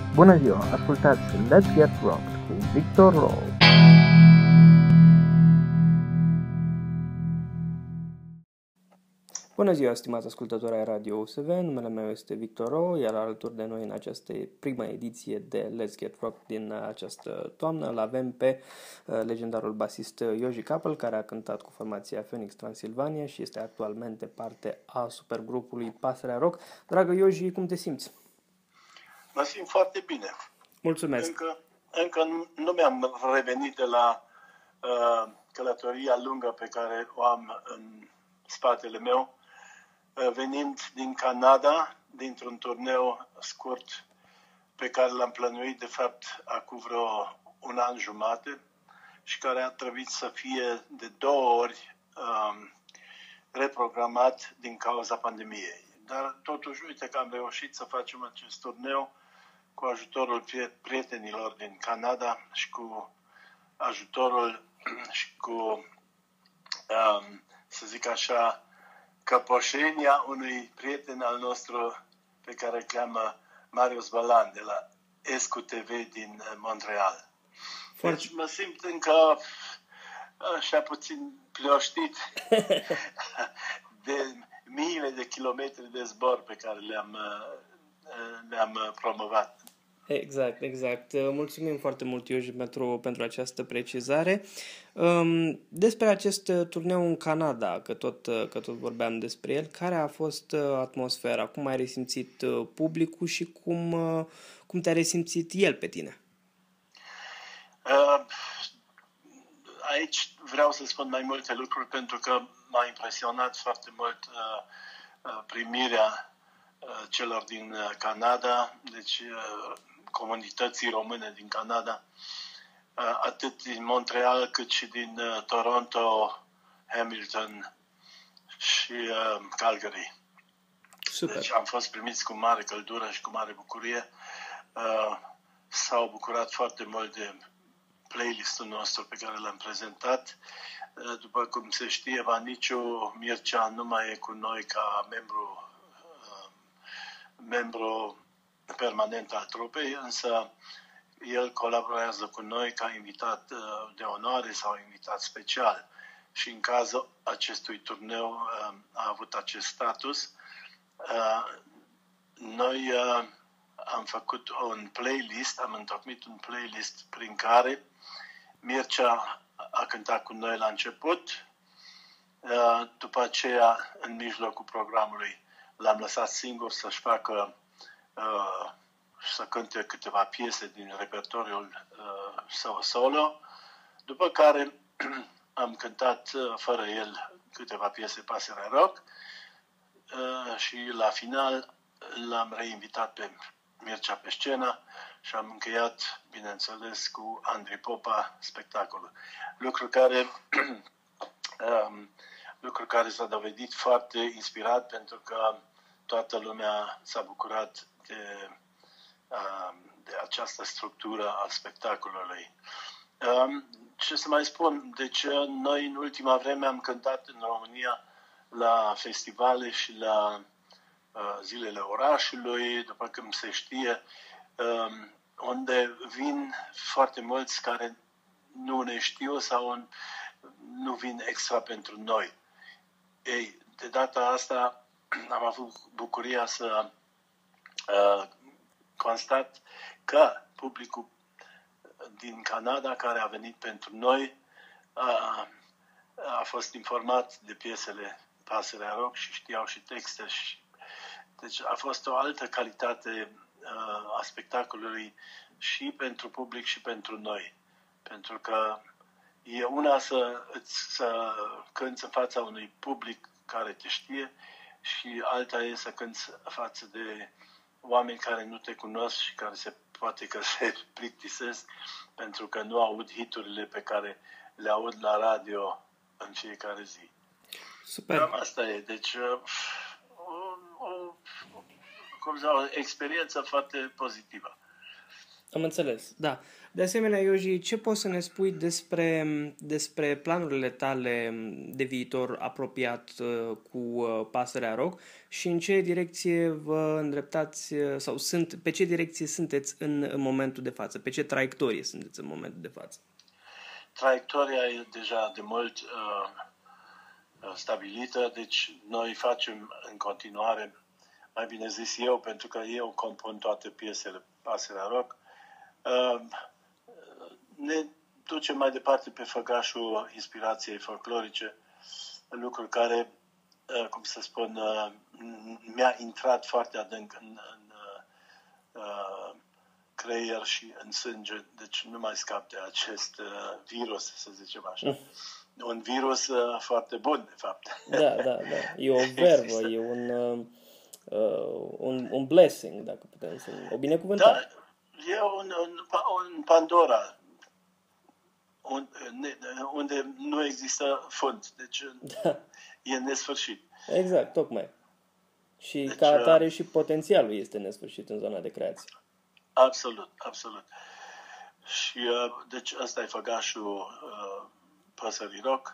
Bună ziua, ascultați Let's Get Rocked cu Victor Rowe. Bună ziua, stimați ascultători ai Radio USV, numele meu este Victor Rowe, iar alături de noi în această prima ediție de Let's Get Rocked din această toamnă îl avem pe legendarul basist Yoji Capel, care a cântat cu formația Phoenix Transilvania și este actualmente parte a supergrupului Pasărea Rock. Dragă Yoji, cum te simți? Mă simt foarte bine. Mulțumesc. Încă nu mi-am revenit de la călătoria lungă pe care o am în spatele meu, venind din Canada, dintr-un turneu scurt pe care l-am plănuit, de fapt, acum vreo un an jumate și care a trebuit să fie de 2 ori reprogramat din cauza pandemiei. Dar totuși, uite că am reușit să facem acest turneu cu ajutorul prietenilor din Canada și cu ajutorul și cu, să zic așa, căpoșenia unui prieten al nostru pe care îl cheamă Marius Balan de la SQTV din Montreal. Deci mă simt încă așa puțin plioștit de miile de kilometri de zbor pe care le-am promovat. Exact. Mulțumim foarte mult, Ioji, pentru această precizare. Despre acest turneu în Canada, că tot vorbeam despre el, care a fost atmosfera? Cum ai resimțit publicul și cum te-a resimțit el pe tine? Aici vreau să spun mai multe lucruri pentru că m-a impresionat foarte mult primirea celor din Canada, deci comunității române din Canada, atât din Montreal cât și din Toronto, Hamilton și Calgary. Super. Deci am fost primiți cu mare căldură și cu mare bucurie. S-au bucurat foarte mult de playlistul nostru pe care l-am prezentat. După cum se știe, Vaniciu Mircea nu mai e cu noi ca membru permanent al trupei, însă el colaborează cu noi ca invitat de onoare sau invitat special. Și în cazul acestui turneu a avut acest status. Noi am făcut am întocmit un playlist prin care Mircea a cântat cu noi la început, după aceea, în mijlocul programului, l-am lăsat singur să-și facă să cânte câteva piese din repertoriul său solo, după care am cântat fără el câteva piese Pasărea Rock și la final l-am reinvitat pe Mircea pe scenă și am încheiat, bineînțeles, cu Andrei Popa spectacolul. Lucru care s-a dovedit foarte inspirat pentru că toată lumea s-a bucurat de această structură a spectacolului. Ce să mai spun? Deci noi în ultima vreme am cântat în România la festivale și la zilele orașului, după cum se știe, unde vin foarte mulți care nu ne știu sau nu vin extra pentru noi. Ei, de data asta am avut bucuria să constat că publicul din Canada care a venit pentru noi a fost informat de piesele Pasărea Rock și știau și texte. Deci a fost o altă calitate a spectacolului și pentru public și pentru noi. Pentru că e una să cânți în fața unui public care te știe și alta e să cânți față de oameni care nu te cunosc și care poate că se plictisesc pentru că nu aud hiturile pe care le aud la radio în fiecare zi. Super. Cam asta e. Deci o experiență foarte pozitivă. Am înțeles, da. De asemenea, Ioji, ce poți să ne spui despre planurile tale de viitor apropiat cu Pasărea Rock și în ce direcție vă îndreptați sau pe ce direcție sunteți în momentul de față? Pe ce traiectorie sunteți în momentul de față? Traiectoria e deja de mult stabilită, deci noi facem în continuare, mai bine zis eu, pentru că eu compun toate piesele Pasărea Rock, ne ducem mai departe pe făgașul inspirației folclorice, lucruri care, cum să spun, mi-a intrat foarte adânc în creier și în sânge, deci nu mai scap de acest virus, să zicem așa. Un virus foarte bun, de fapt. Da. E o verbă, e un blessing, dacă putem să... O binecuvântare. Da, e un Pandora, unde nu există fund, deci e nesfârșit. Exact, tocmai. Și deci, ca atare și potențialul este nesfârșit în zona de creație. Absolut. Și deci ăsta e făgașul Pasării Rock.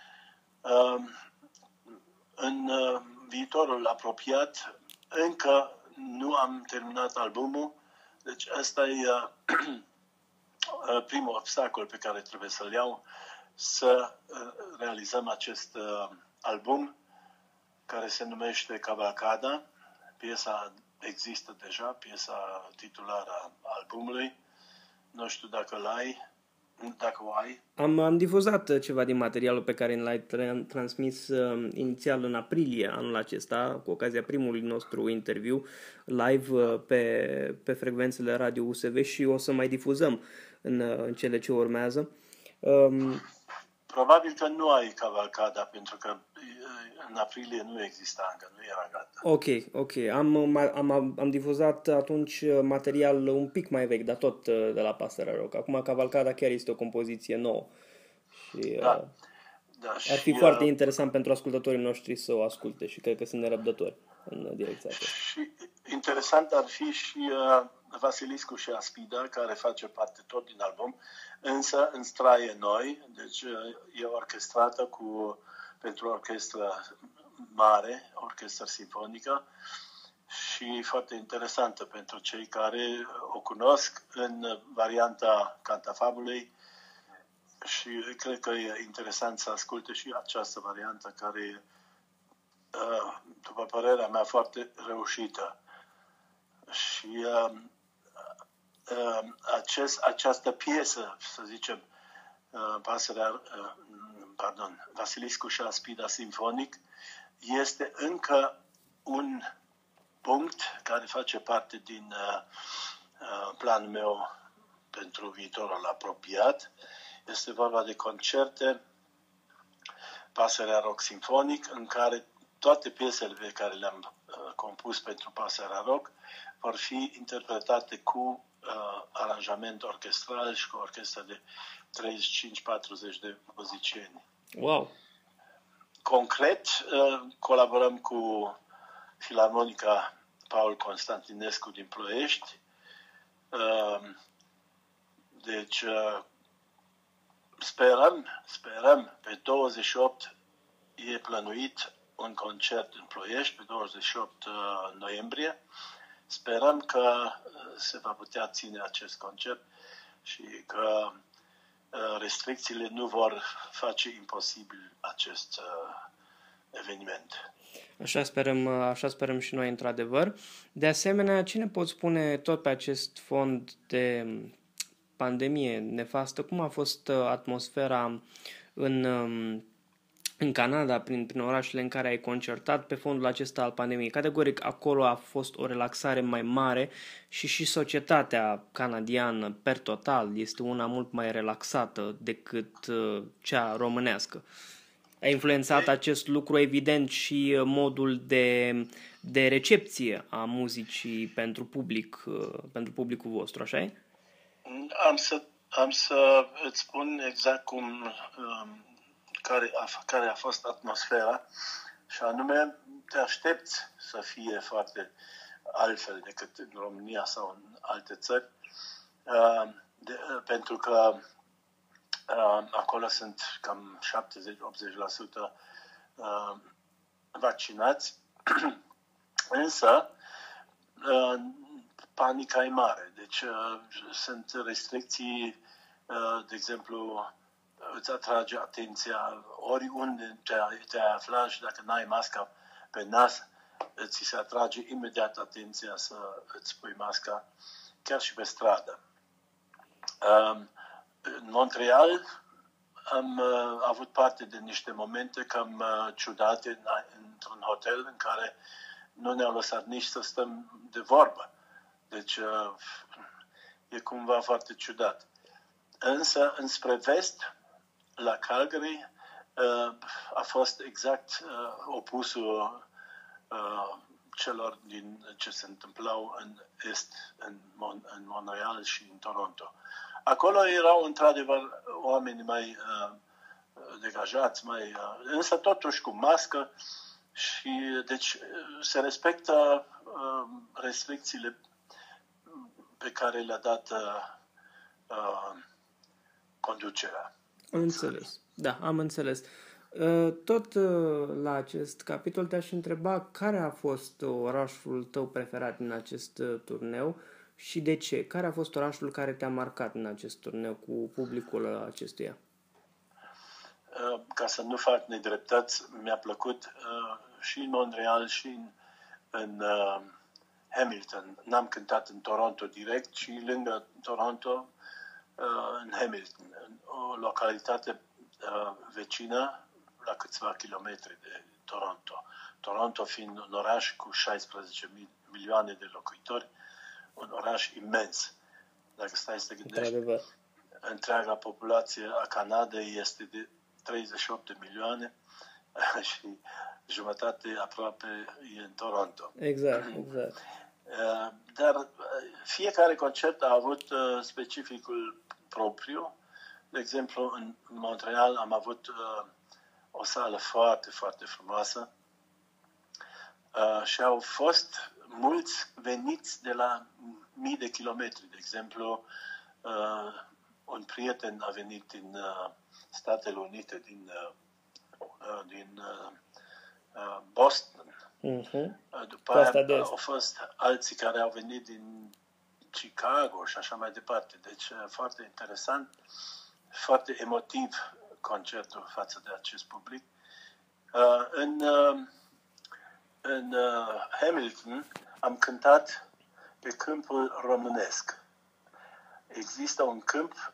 În viitorul apropiat încă nu am terminat albumul, deci ăsta e primul obstacol pe care trebuie să-l iau, să realizăm acest album care se numește Cavalcada. Piesa există deja, piesa titulară a albumului. Nu știu dacă dacă o ai. Am difuzat ceva din materialul pe care l-ai transmis inițial în aprilie anul acesta, cu ocazia primului nostru interviu live pe frecvențele Radio USV și o să mai difuzăm în cele ce urmează. Probabil că nu ai Cavalcada, pentru că în aprilie nu exista încă, nu era gata. Ok. Am difuzat atunci material un pic mai vechi, dar tot de la Pasărea Rock. Acum Cavalcada chiar este o compoziție nouă. Și ar fi foarte interesant pentru ascultătorii noștri să o asculte și cred că sunt nerăbdători în direcția asta. Și interesant ar fi și Vasiliscu și Aspida, care face parte tot din album, însă în straie noi, deci e orchestrată pentru orchestră mare, orchestră simfonică, și foarte interesantă pentru cei care o cunosc în varianta Cantafabulei și cred că e interesant să asculte și această variantă care, după părerea mea, foarte reușită. Și această piesă, să zicem, Vasiliscu și Aspida Simfonic, este încă un punct care face parte din planul meu pentru viitorul apropiat. Este vorba de concerte Pasărea Rock Simfonic, în care toate piesele pe care le-am compus pentru Pasărea Rock vor fi interpretate cu aranjament orchestral și cu orchestră de 35-40 de muzicieni. Wow! Concret, colaborăm cu Filarmonica Paul Constantinescu din Ploiești. Deci, sperăm, pe 28 e plănuit un concert în Ploiești, pe 28 noiembrie. Sperăm că se va putea ține acest concert și că restricțiile nu vor face imposibil acest eveniment. Așa sperăm și noi, într-adevăr. De asemenea, ce ne poți spune tot pe acest fond de pandemie nefastă? Cum a fost atmosfera în Canada, prin orașele în care ai concertat, pe fondul acesta al pandemiei? Categoric, acolo a fost o relaxare mai mare și societatea canadiană, per total, este una mult mai relaxată decât cea românească. A influențat acest lucru, evident, și modul de recepție a muzicii pentru publicul vostru, așa e? Am să îți spun exact care a fost atmosfera, și anume te aștepți să fie foarte altfel decât în România sau în alte țări. pentru că acolo sunt cam 70-80% vaccinați, însă panica e mare. Deci sunt restricții, de exemplu, îți atrage atenția oriunde te-ai afla și dacă n-ai masca pe nas, ți se atrage imediat atenția să îți pui masca, chiar și pe stradă. În Montreal am avut parte de niște momente cam ciudate într-un hotel în care nu ne-au lăsat nici să stăm de vorbă. Deci e cumva foarte ciudat. Însă, înspre vest, la Calgary, a fost exact opusul celor din ce se întâmplau în est, în Montreal și în Toronto. Acolo erau într-adevăr oameni mai degajați, însă totuși cu mască și deci se respectă restricțiile pe care le-a dat conducerea. Am înțeles. Da, am înțeles. Tot la acest capitol te-aș întreba care a fost orașul tău preferat în acest turneu și de ce? Care a fost orașul care te-a marcat în acest turneu cu publicul acestuia? Ca să nu fac nedreptăți, mi-a plăcut și în Montreal și în Hamilton. N-am cântat în Toronto direct, ci lângă Toronto, în Hamilton, o localitate vecină la câțiva kilometri de Toronto. Toronto fiind un oraș cu 16 milioane de locuitori, un oraș imens. Dacă stai să te gândești, întreaga populație a Canadei este de 38 de milioane și jumătate aproape e în Toronto. Exact. Dar fiecare concert a avut specificul propriu. De exemplu, în Montreal am avut o sală foarte, foarte frumoasă și au fost mulți veniți de la mii de kilometri. De exemplu, un prieten a venit din Statele Unite, din Boston. După aia au fost alții care au venit din Chicago și așa mai departe. Deci foarte interesant, foarte emotiv concertul față de acest public. În Hamilton am cântat pe câmpul românesc. Există un câmp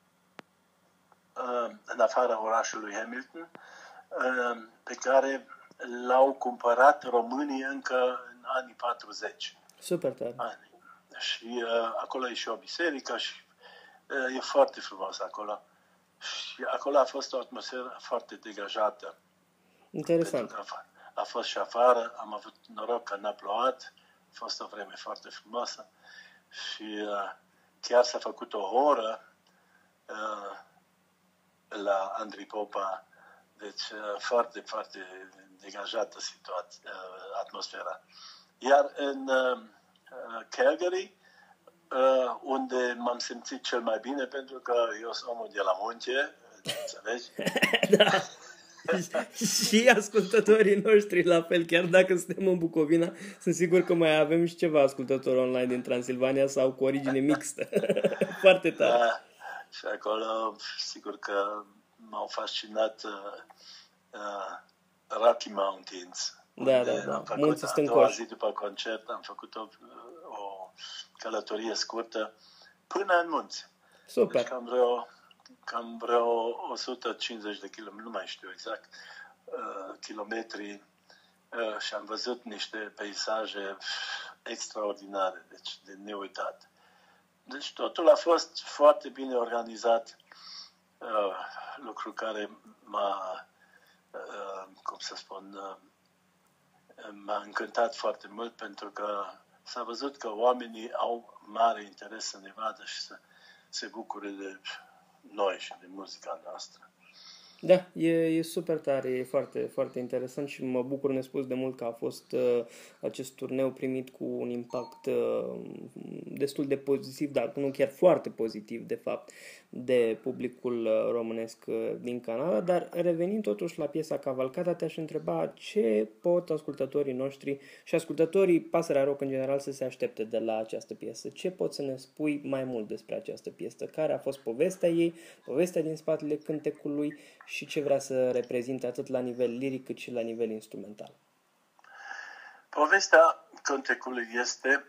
în afara orașului Hamilton pe care l-au cumpărat românii încă în anii 40. Super tare. Și acolo e și o biserică și e foarte frumos acolo. Și acolo a fost o atmosferă foarte degajată. Interesant. A fost și afară, am avut noroc că n-a plouat, a fost o vreme foarte frumoasă și chiar s-a făcut o oră la Andrei Popa, deci foarte, foarte degajată atmosfera. Iar în Calgary, unde m-am simțit cel mai bine, pentru că eu sunt omul de la munte, înțelegi? Da. Și ascultătorii noștri la fel, chiar dacă suntem în Bucovina, sunt sigur că mai avem și ceva ascultători online din Transilvania sau cu origine mixtă. Foarte tare. Da, și acolo, sigur că m-au fascinat Rocky Mountains. Da. Munții Stâncoși. A doua zi după concert am făcut o călătorie scurtă până în munți. Super. Deci cam vreo 150 de kilometri, nu mai știu exact, kilometri și am văzut niște peisaje extraordinare, deci de neuitat. Deci totul a fost foarte bine organizat, lucru care m-a încântat foarte mult, pentru că s-a văzut că oamenii au mare interes să ne vadă și să se bucure de noi și de muzica noastră. Da, e super tare, e foarte, foarte interesant și mă bucur nespus de mult că a fost acest turneu primit cu un impact destul de pozitiv, dar nu chiar foarte pozitiv, de fapt, de publicul românesc din Canada. Dar revenind totuși la piesa Cavalcada, te-aș întreba ce pot ascultătorii noștri și ascultătorii Pasărea Rock în general să se aștepte de la această piesă. Ce poți să ne spui mai mult despre această piesă? Care a fost povestea ei, povestea din spatele cântecului și ce vrea să reprezinte atât la nivel liric cât și la nivel instrumental? Povestea cântecului este...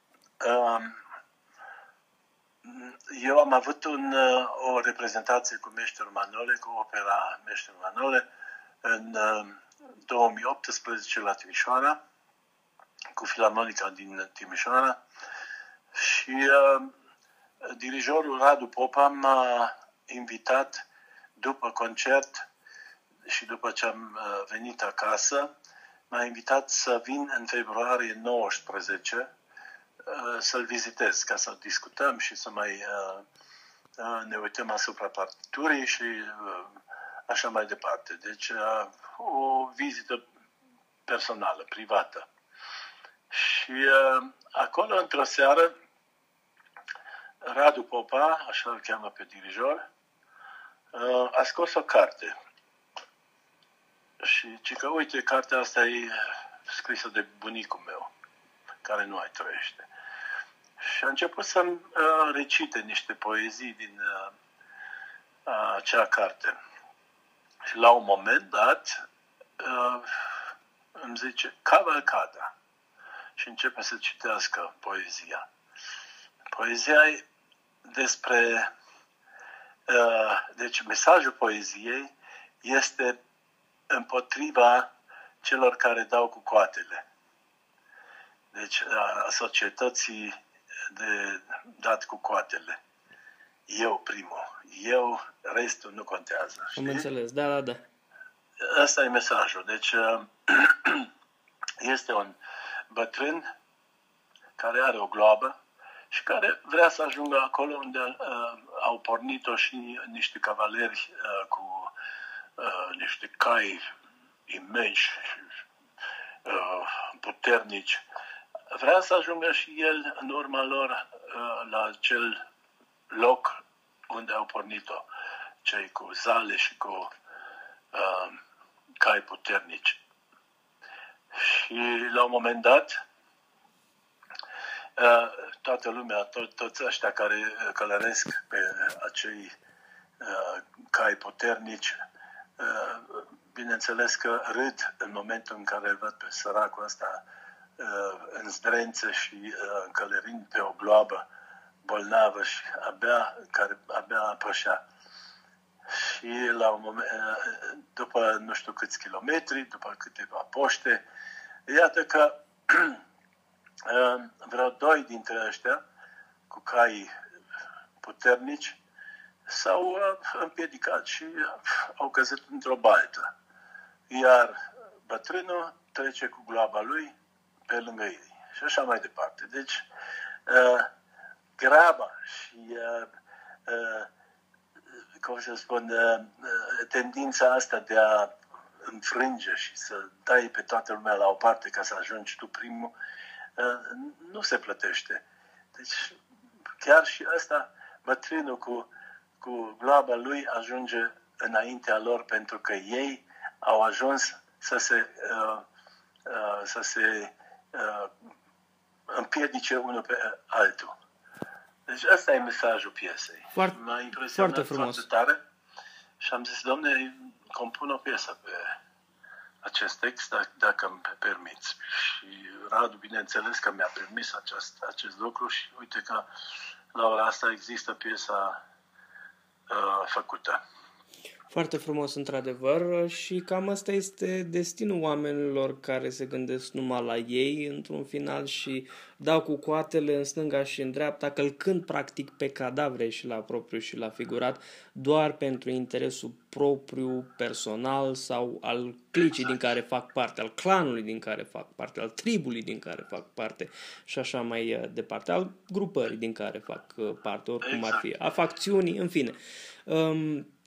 eu am avut o reprezentație cu Meșterul Manole, cu opera Meșterul Manole, în 2018 la Timișoara, cu Filarmonica din Timișoara și dirijorul Radu Popa m-a invitat după concert și după ce am venit acasă, m-a invitat să vin în februarie 19 să-l vizitez, ca să discutăm și să mai ne uităm asupra partiturii și așa mai departe. Deci o vizită personală, privată. Și acolo, într-o seară, Radu Popa, așa îl cheamă pe dirijor, a scos o carte. Și zice că, uite, cartea asta e scrisă de bunicul meu, care nu mai trăiește. Și a început să-mi recite niște poezii din acea carte. Și la un moment dat îmi zice, Cavalcada. Și începe să citească poezia. Poezia e despre... deci mesajul poeziei este împotriva celor care dau cu coatele. Deci a societății de dat cu coatele. Eu primul. Eu, restul nu contează. Am înțeles, da. Asta e mesajul. Deci este un bătrân care are o gloabă și care vrea să ajungă acolo unde au pornit-o și niște cavaleri cu niște cai imensi, puternici. Vrea să ajungă și el în urma lor la acel loc unde au pornit-o, cei cu zale și cu cai puternici. Și la un moment dat, toată lumea, toți ăștia care călăresc pe acei cai puternici, bineînțeles că râd în momentul în care îl văd pe săracul ăsta în zdrențe și călărind pe o gloabă bolnavă și abia pășea. Și la un moment, după nu știu câți kilometri, după câteva poște, iată că vreo doi dintre ăștia cu cai puternici s-au împiedicat și au căzut într-o baltă. Iar bătrânul trece cu gloaba lui pe lângă ei. Și așa mai departe. Deci, graba și, cum să spun, tendința asta de a înfrânge și să dai pe toată lumea la o parte ca să ajungi tu primul, nu se plătește. Deci, chiar și asta, bătrânul cu gloaba lui ajunge înaintea lor pentru că ei au ajuns să se împiedice unul pe altul. Deci ăsta e mesajul piesei. M-a impresionat foarte tare și am zis, Doamne, compun o piesă pe acest text, dacă îmi permiți. Și Radu, bineînțeles că mi-a permis acest lucru și uite că la ora asta există piesa făcută. Foarte frumos, într-adevăr, și cam asta este destinul oamenilor care se gândesc numai la ei, într-un final, și dau cu coatele în stânga și în dreapta, călcând practic pe cadavre și la propriu și la figurat, doar pentru interesul propriu, personal sau al clicii din care fac parte, al clanului din care fac parte, al tribului din care fac parte și așa mai departe, al grupării din care fac parte, oricum ar fi, a facțiunii, în fine.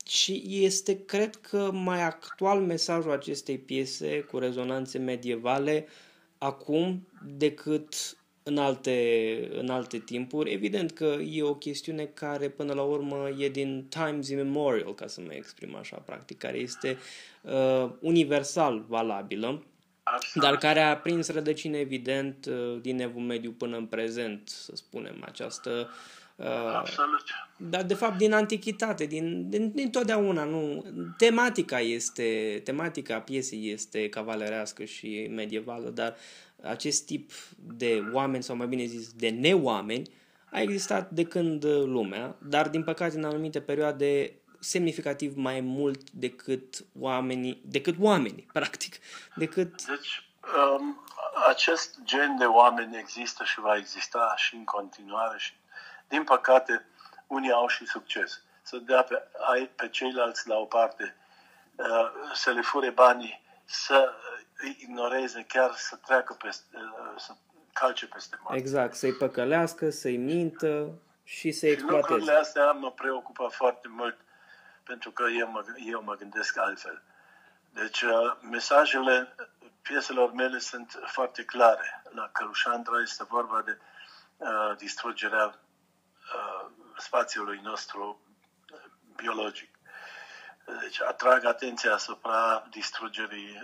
Și este, cred că, mai actual mesajul acestei piese cu rezonanțe medievale acum decât în alte timpuri. Evident că e o chestiune care până la urmă e din times immemorial, ca să mă exprim așa, practic, care este universal valabilă, Absolut. dar care a prins rădăcini, evident, din Evul Mediu până în prezent, să spunem, această... Absolut. Dar, de fapt, din antichitate, din totdeauna, nu... Tematica piesei este cavalerească și medievală, dar acest tip de oameni, sau mai bine zis, de neoameni, a existat de când lumea, dar, din păcate, în anumite perioade, semnificativ mai mult decât oamenii, practic. Deci, acest gen de oameni există și va exista și în continuare și, din păcate, unii au și succes. Să dea pe ceilalți la o parte, să le fure banii, să îi ignoreze, chiar să treacă să calce peste moarte. Exact, să-i păcălească, să-i mintă și să-i exploateze. Lucrurile astea mă preocupă foarte mult, pentru că eu mă gândesc altfel. Deci, mesajele pieselor mele sunt foarte clare. La Călușandra este vorba de distrugerea spațiului nostru biologic. Deci, atrag atenția asupra distrugerii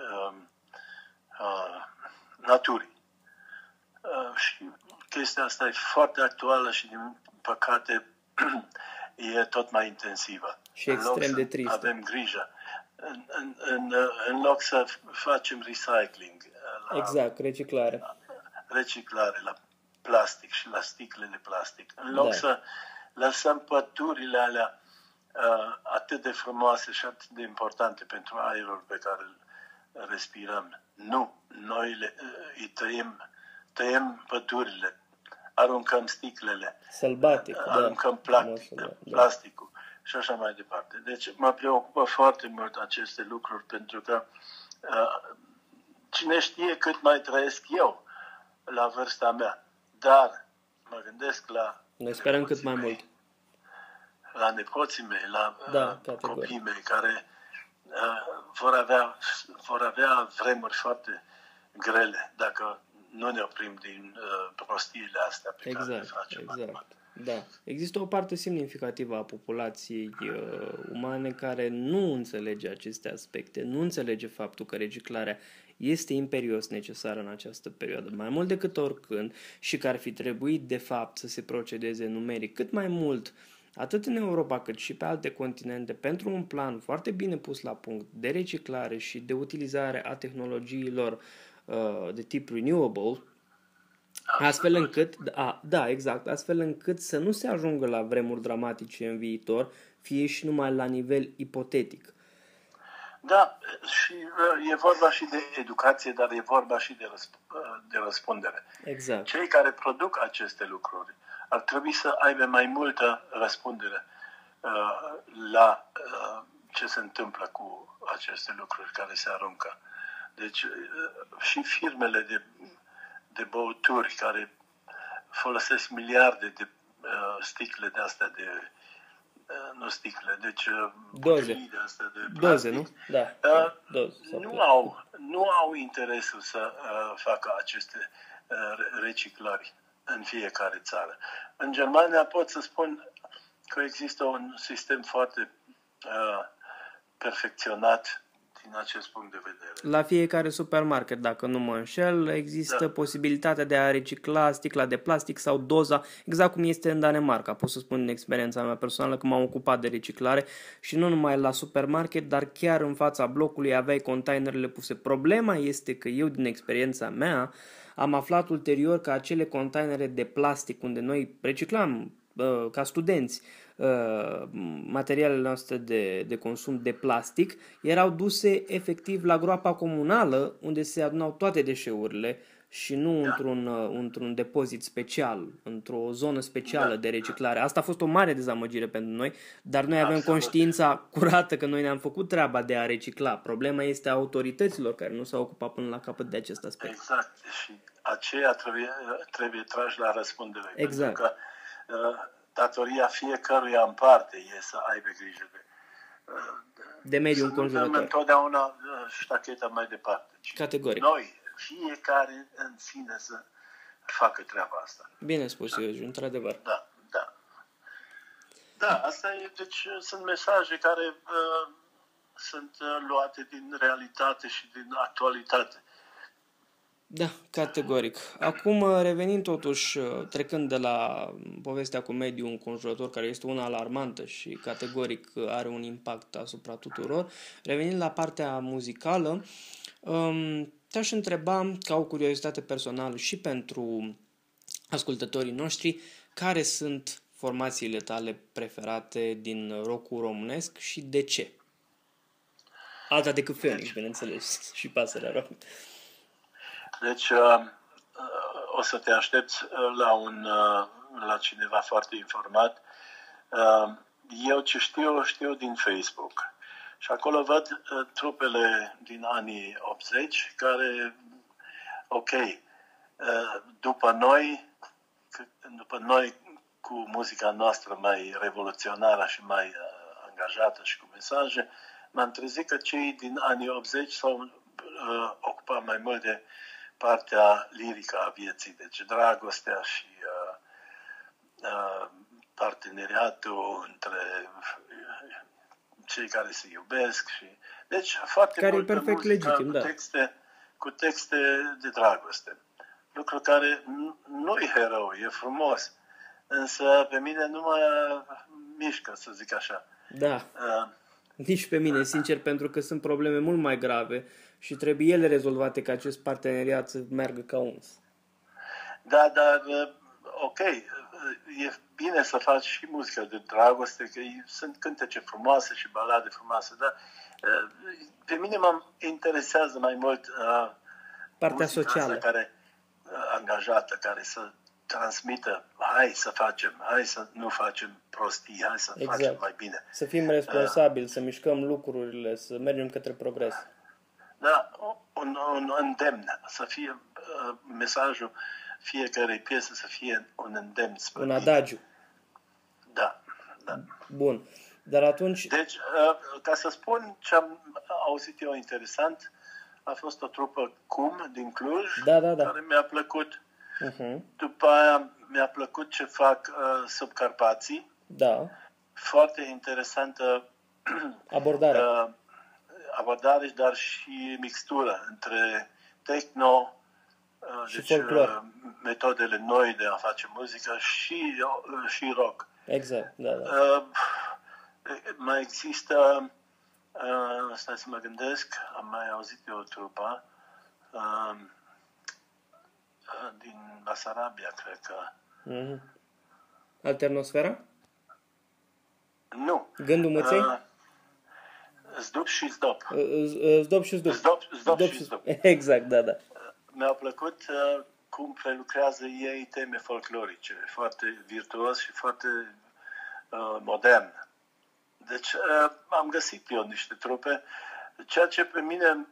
naturii. Și chestia asta e foarte actuală și, din păcate, e tot mai intensivă. Și extrem de tristă. Avem grijă. În loc să facem recycling. Exact, reciclare. La plastic și la sticle de plastic. În loc să lăsăm pădurile alea atât de frumoase și atât de importante pentru aerul pe care îl respirăm. Nu, noi îi tăiem pădurile, aruncăm sticlele, sălbatic, aruncăm plasticul și așa mai departe. Deci mă preocupă foarte mult aceste lucruri, pentru că cine știe cât mai trăiesc eu la vârsta mea, dar mă gândesc la... Noi sperăm cât mai mult. La nepoții mei, la copiii mei, care vor avea vremuri foarte grele dacă nu ne oprim din prostiile astea pe care le facem. Exact. Da. Există o parte semnificativă a populației umane care nu înțelege aceste aspecte, nu înțelege faptul că reciclarea este imperios necesară în această perioadă, mai mult decât oricând, și că ar fi trebuit, de fapt, să se procedeze numeric cât mai mult, atât în Europa cât și pe alte continente, pentru un plan foarte bine pus la punct de reciclare și de utilizare a tehnologiilor de tip renewable, astfel încât să nu se ajungă la vremuri dramatice în viitor, fie și numai la nivel ipotetic. Da, și e vorba și de educație, dar e vorba și de răspundere. Exact. Cei care produc aceste lucruri ar trebui să aibă mai multă răspundere la ce se întâmplă cu aceste lucruri care se aruncă. Deci și firmele de băuturi care folosesc miliarde de sticle de astea nu sticle, deci doze. De astea de doze, nu? Da. Nu au interesul să facă aceste reciclări în fiecare țară. În Germania pot să spun că există un sistem foarte perfecționat din acest punct de vedere. La fiecare supermarket, dacă nu mă înșel, există posibilitatea de a recicla sticla de plastic sau doza, exact cum este în Danemarca. Pot să spun din experiența mea personală că m-am ocupat de reciclare și nu numai la supermarket, dar chiar în fața blocului aveai containerele puse. Problema este că eu, din experiența mea, am aflat ulterior că acele containere de plastic unde noi reciclam ca studenți materialele noastre de consum de plastic erau duse efectiv la groapa comunală unde se adunau toate deșeurile și nu într-un depozit special, într-o zonă specială de reciclare. Asta a fost o mare dezamăgire pentru noi, dar noi avem conștiința curată că noi ne-am făcut treaba de a recicla. Problema este a autorităților care nu s-au ocupat până la capăt de acest aspect. Exact. Și aceea trebuie trași la răspundere. Exact. Pentru că datoria fiecăruia în parte e să aibă grijă de mediul să nu dăm înconjurător. întotdeauna ștacheta mai departe. Categoric. Noi, fiecare în sine să facă treaba asta. Bine spus, Sergiu, într-adevăr. Da, da. Da, asta e, deci sunt mesaje care sunt luate din realitate și din actualitate. Da, categoric. Acum, revenind totuși, trecând de la povestea cu mediul înconjurător, care este una alarmantă și categoric are un impact asupra tuturor, revenind la partea muzicală, te-aș întreba, ca o curiozitate personală și pentru ascultătorii noștri, care sunt formațiile tale preferate din rock-ul românesc și de ce? Alta decât Phoenix, bineînțeles, și Pasărea Rock. Deci, o să te aștepți la cineva foarte informat. Eu ce știu din Facebook. Și acolo văd trupele din anii 80 care, ok, după noi cu muzica noastră mai revoluționară și mai angajată și cu mesaje, m-am trezit că cei din anii 80 s-au ocupat mai mult de partea lirică a vieții, deci dragostea și parteneriatul între cei care se iubesc și deci foarte care multă e perfect muzică legitim, cu texte de dragoste. Lucru care nu e herou, e frumos, însă pe mine nu mă mișcă, să zic așa. Da. Nici pe mine, sincer, pentru că sunt probleme mult mai grave și trebuie ele rezolvate ca acest parteneriat să meargă ca uns. Da, dar ok, e bine să faci și muzică de dragoste, că sunt cântece frumoase și balade frumoase, dar pe mine mă interesează mai mult partea socială, care angajată, care să transmită, hai să facem, hai să nu facem prostii, hai să facem mai bine. Să fim responsabili, să mișcăm lucrurile, să mergem către progres. Da, un îndemn, să fie mesajul fiecarei piese să fie un îndemn spre un adagiu. Da, da. Bun. Dar atunci... Deci, ca să spun ce am auzit eu interesant, a fost o trupă Cum din Cluj, care mi-a plăcut. După aia mi-a plăcut ce fac Subcarpații. Da. Foarte interesantă abordare, dar și mixtură între techno, și deci folclor. Metodele noi de a face muzică și rock. Exact, da. Mai există, stai să mă gândesc, am mai auzit eu o trupă din Basarabia, cred că. Alternosfera? Nu. Gândul Măței? Zdop și Zdop. Zdop și Zdop. Zdop și Zdop. Exact, da. Mi-a plăcut cum prelucrează ei teme folclorice, foarte virtuos și foarte modern. Deci am găsit eu niște trupe, ceea ce pe mine,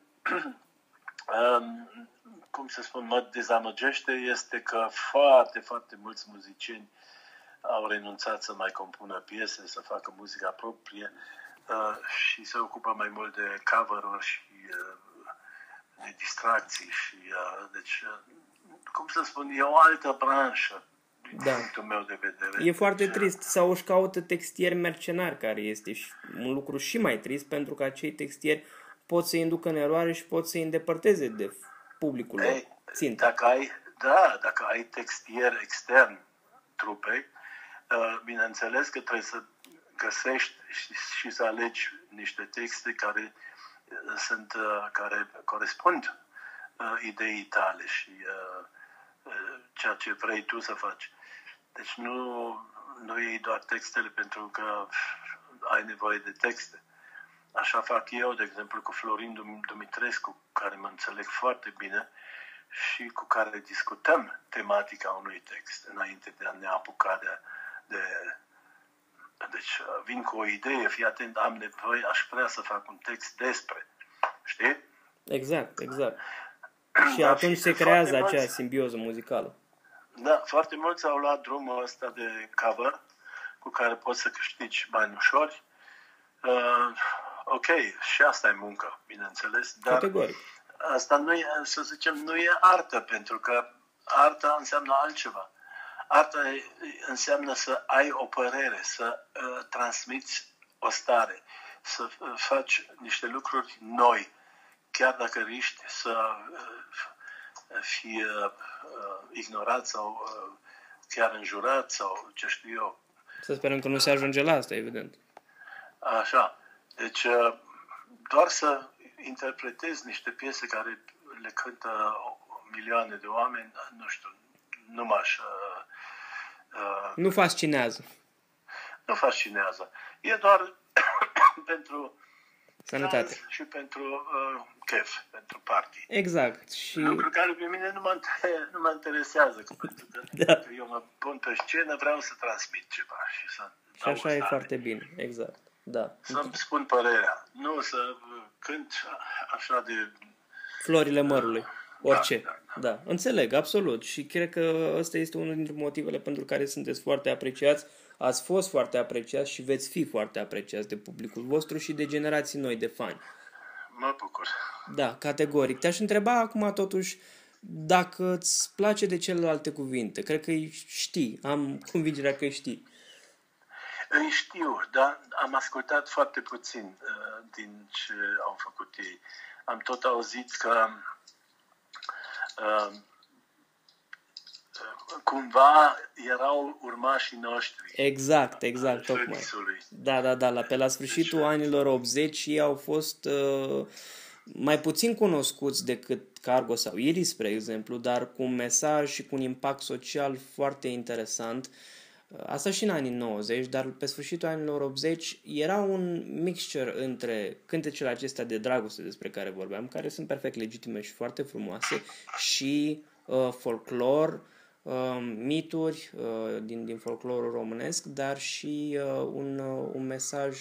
cum să spun, mă dezamăgește este că foarte, foarte mulți muzicieni au renunțat să mai compună piese, să facă muzica proprie și se ocupă mai mult de cover-uri și de distracții și deci, cum să spun, e o altă branșă din punctul meu de vedere. E foarte trist. Sau își caută textieri mercenari, care este un lucru și mai trist, pentru că acei textieri pot să-i inducă în eroare și pot să-i îndepărteze de publicul lor. Dacă ai textier extern trupei, bineînțeles că trebuie să găsești și să alegi niște texte care corespund ideii tale și ceea ce vrei tu să faci. Deci nu iei doar textele pentru că ai nevoie de texte. Așa fac eu, de exemplu, cu Florin Dumitrescu, care mă înțeleg foarte bine și cu care discutăm tematica unui text înainte de a ne apuca deci vin cu o idee, fii atent, am nevoie, aș vrea să fac un text despre. Știi? Exact. Și atunci se creează acea simbioză muzicală. Da, foarte mulți au luat drumul ăsta de cover cu care poți să câștigi bani ușori Ok, și asta e muncă, bineînțeles, dar Categoric. asta nu e, să zicem, nu e artă, pentru că arta înseamnă altceva. Arta înseamnă să ai o părere, să transmiți o stare, să faci niște lucruri noi, chiar dacă riști să fii ignorat sau chiar înjurat sau ce știu eu. Să sperăm că nu se ajunge la asta, evident. Așa. Deci, doar să interpretezi niște piese care le cântă milioane de oameni, nu știu, nu m-aș... Nu fascinează. Nu fascinează. E doar pentru Sănătate. și pentru chef, pentru party. Exact. Și... Lucru care pe mine nu mă interesează. Pentru că Da. eu mă pun pe scenă, vreau să transmit ceva și să... Și așa e foarte bine. Exact. Da. Să-mi spun părerea. Nu să cânt așa de... Florile mărului. Orice. Da. Da. Înțeleg, absolut. Și cred că ăsta este unul dintre motivele pentru care sunteți foarte apreciați. Ați fost foarte apreciați și veți fi foarte apreciați de publicul vostru și de generații noi de fani. Mă bucur. Da, categoric. Te-aș întreba acum totuși dacă îți place de celelalte cuvinte. Cred că îi știi. Am convingerea că îi știi. Îi știu, dar am ascultat foarte puțin din ce au făcut ei. Am tot auzit că cumva erau urmașii noștri. Exact, tocmai. Phoenixului. Da, pe la sfârșitul anilor 80 ei au fost mai puțin cunoscuți decât Cargo sau Iris, spre exemplu, dar cu un mesaj și cu un impact social foarte interesant. Asta și în anii 90, dar pe sfârșitul anilor 80 era un mixture între cântecele acestea de dragoste despre care vorbeam, care sunt perfect legitime și foarte frumoase, și folclor, mituri din folclorul românesc, dar și un mesaj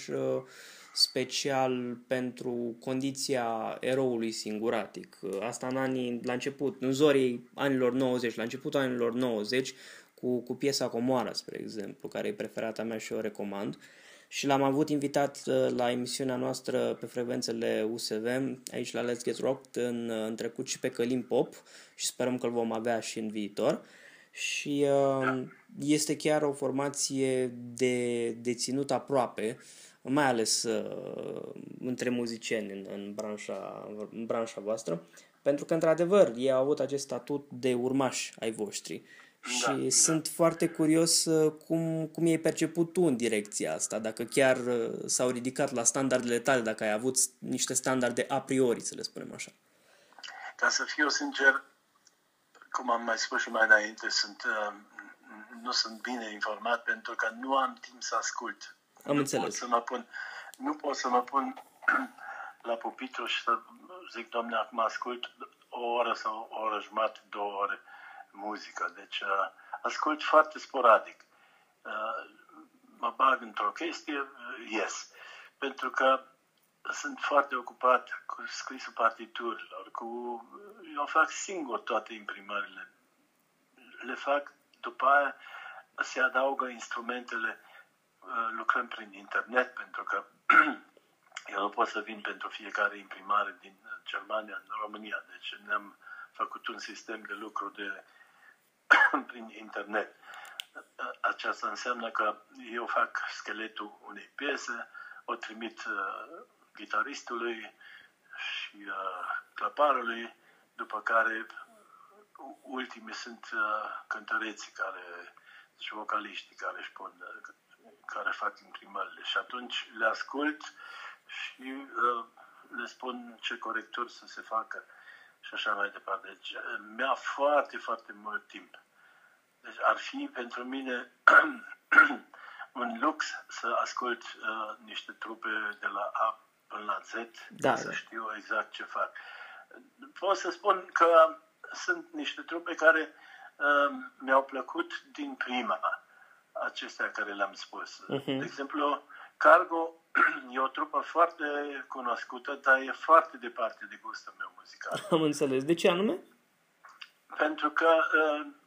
special pentru condiția eroului singuratic. Asta la început, în zorii anilor 90, la începutul anilor 90, cu piesa Comoara, spre exemplu, care e preferata mea și o recomand. Și l-am avut invitat la emisiunea noastră pe frecvențele USV, aici la Let's Get Rocked, în trecut și pe Călim Pop, și sperăm că îl vom avea și în viitor. Și este chiar o formație de ținut aproape, mai ales între muzicieni în branșa voastră, pentru că, într-adevăr, ei au avut acest statut de urmași ai voștri. Și sunt foarte curios cum e perceput tu în direcția asta, dacă chiar s-au ridicat la standardele tale, dacă ai avut niște standarde a priori, să le spunem așa. Ca să fiu sincer, cum am mai spus și mai înainte, nu sunt bine informat pentru că nu am timp să ascult. Am înțeles. Nu pot să mă pun la pupitru și să zic, domne, acum ascult o oră sau o oră jumătate, 2 ore muzică. Deci ascult foarte sporadic. Mă bag într-o chestie, pentru că sunt foarte ocupat cu scrisul partiturilor, eu fac singur toate imprimările. Le fac, după aia se adaugă instrumentele, lucrăm prin internet, pentru că eu nu pot să vin pentru fiecare imprimare din Germania în România, deci ne-am făcut un sistem de lucru prin internet. Aceasta înseamnă că eu fac scheletul unei piese, o trimit gitaristului și claparului, după care ultimii sunt cântăreții și vocaliștii care fac imprimările. Și atunci le ascult și le spun ce corecturi să se facă și așa mai departe. Deci mi-a foarte, foarte mult timp. Deci ar fi pentru mine un lux să ascult niște trupe de la A până la Z, să știu exact ce fac. Pot să spun că sunt niște trupe care mi-au plăcut din prima, acestea care le-am spus. De exemplu, Cargo e o trupă foarte cunoscută, dar e foarte departe de gustul meu muzical. Am înțeles. De ce anume? Pentru că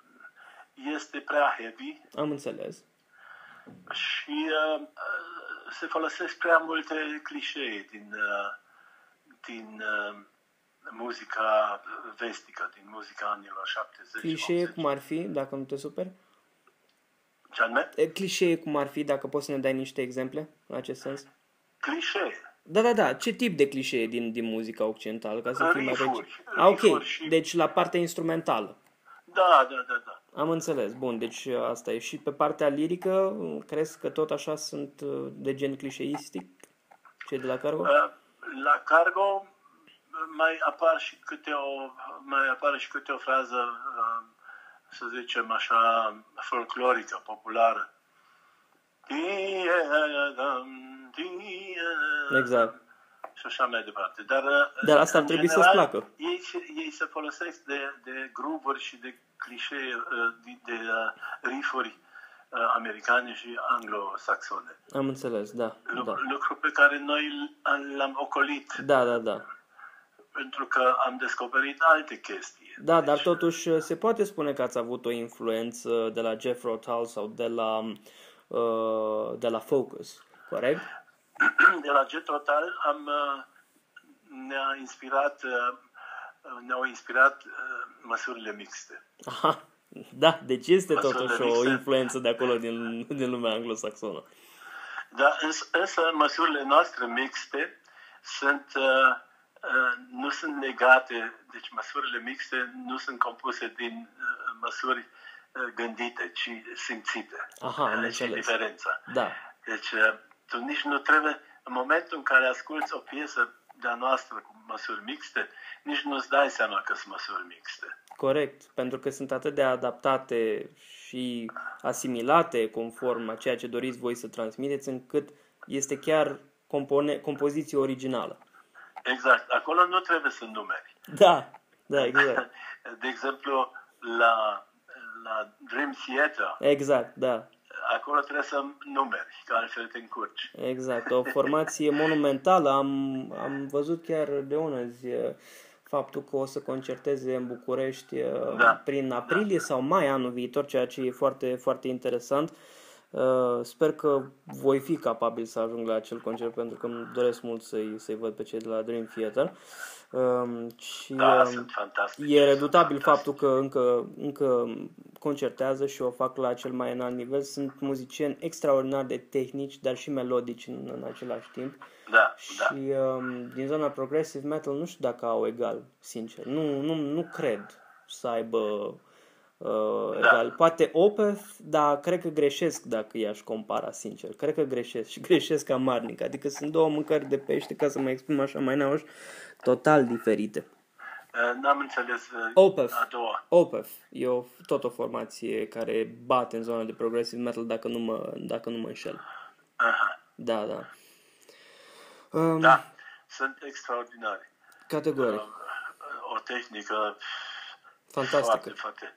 este prea heavy. Am înțeles. Și se folosesc prea multe clișee din muzica vestică, din muzica anilor 70. Clișee 80. cum ar fi, dacă nu te superi? Ce-anume? Clișee cum ar fi, dacă poți să ne dai niște exemple în acest sens? Clișee. Da. Ce tip de clișee din muzica occidentală? Ca să fim mai Riff-uri. ok. Și... Deci la partea instrumentală. Da. Am înțeles. Bun, deci asta e. Și pe partea lirică, crezi că tot așa sunt de gen clișeistic? Cei de la Cargo? La Cargo mai apare și câte o frază, să zicem așa, folclorică, populară. Exact. Și așa mai departe. Dar asta ar trebui să-ți placă. Ei se folosesc de groove-uri și de clișee, de riff-uri americane și anglo-saxone. Am înțeles, da. Lucru pe care noi l-am ocolit. Da. Pentru că am descoperit alte chestii. Da, dar totuși se poate spune că ați avut o influență de la Jethro Tull sau de la Focus, corect? De la Jethro Tull ne-au inspirat măsurile mixte. Aha, da, deci este totuși o influență de acolo din lumea anglosaxonă. Da, însă măsurile noastre mixte nu sunt legate, deci măsurile mixte nu sunt compuse din măsuri gândite, ci simțite. Aha, am înțeles. Și diferența. Da. Deci tu nici nu trebuie, în momentul în care asculți o piesă de-a noastră cu măsuri mixte, nici nu-ți dai seama că sunt măsuri mixte. Corect, pentru că sunt atât de adaptate și asimilate conform a ceea ce doriți voi să transmiteți, încât este chiar compoziție originală. Exact. Acolo nu trebuie să numeri. Da, exact. De exemplu, la Dream Theater. Exact, da. Acolo trebuie să numeri, că altfel te încurci. Exact. O formație monumentală. Am văzut chiar de unăzi faptul că o să concerteze în București prin aprilie sau mai anul viitor, ceea ce e foarte, foarte interesant. Sper că voi fi capabil să ajung la acel concert, pentru că îmi doresc mult să-i văd pe cei de la Dream Theater. Și sunt fantastici. e redutabil faptul că încă concertează și o fac la cel mai înalt nivel. Sunt muzicieni extraordinar de tehnici, dar și melodici în același timp. Și din zona progressive metal nu știu dacă au egal, sincer. Nu cred să aibă egal. Poate Opeth, dar cred că greșesc dacă i-aș compara, sincer. Cred că greșesc și greșesc amarnic. Adică sunt două mâncări de pește, ca să mă exprim așa mai nauș, total diferite. N-am înțeles a doua. Opeth e tot o formație care bate în zona de progressive metal, dacă nu mă înșel. Aha. Da. Da, sunt extraordinari. Categoric. O tehnică fantastică. Foarte,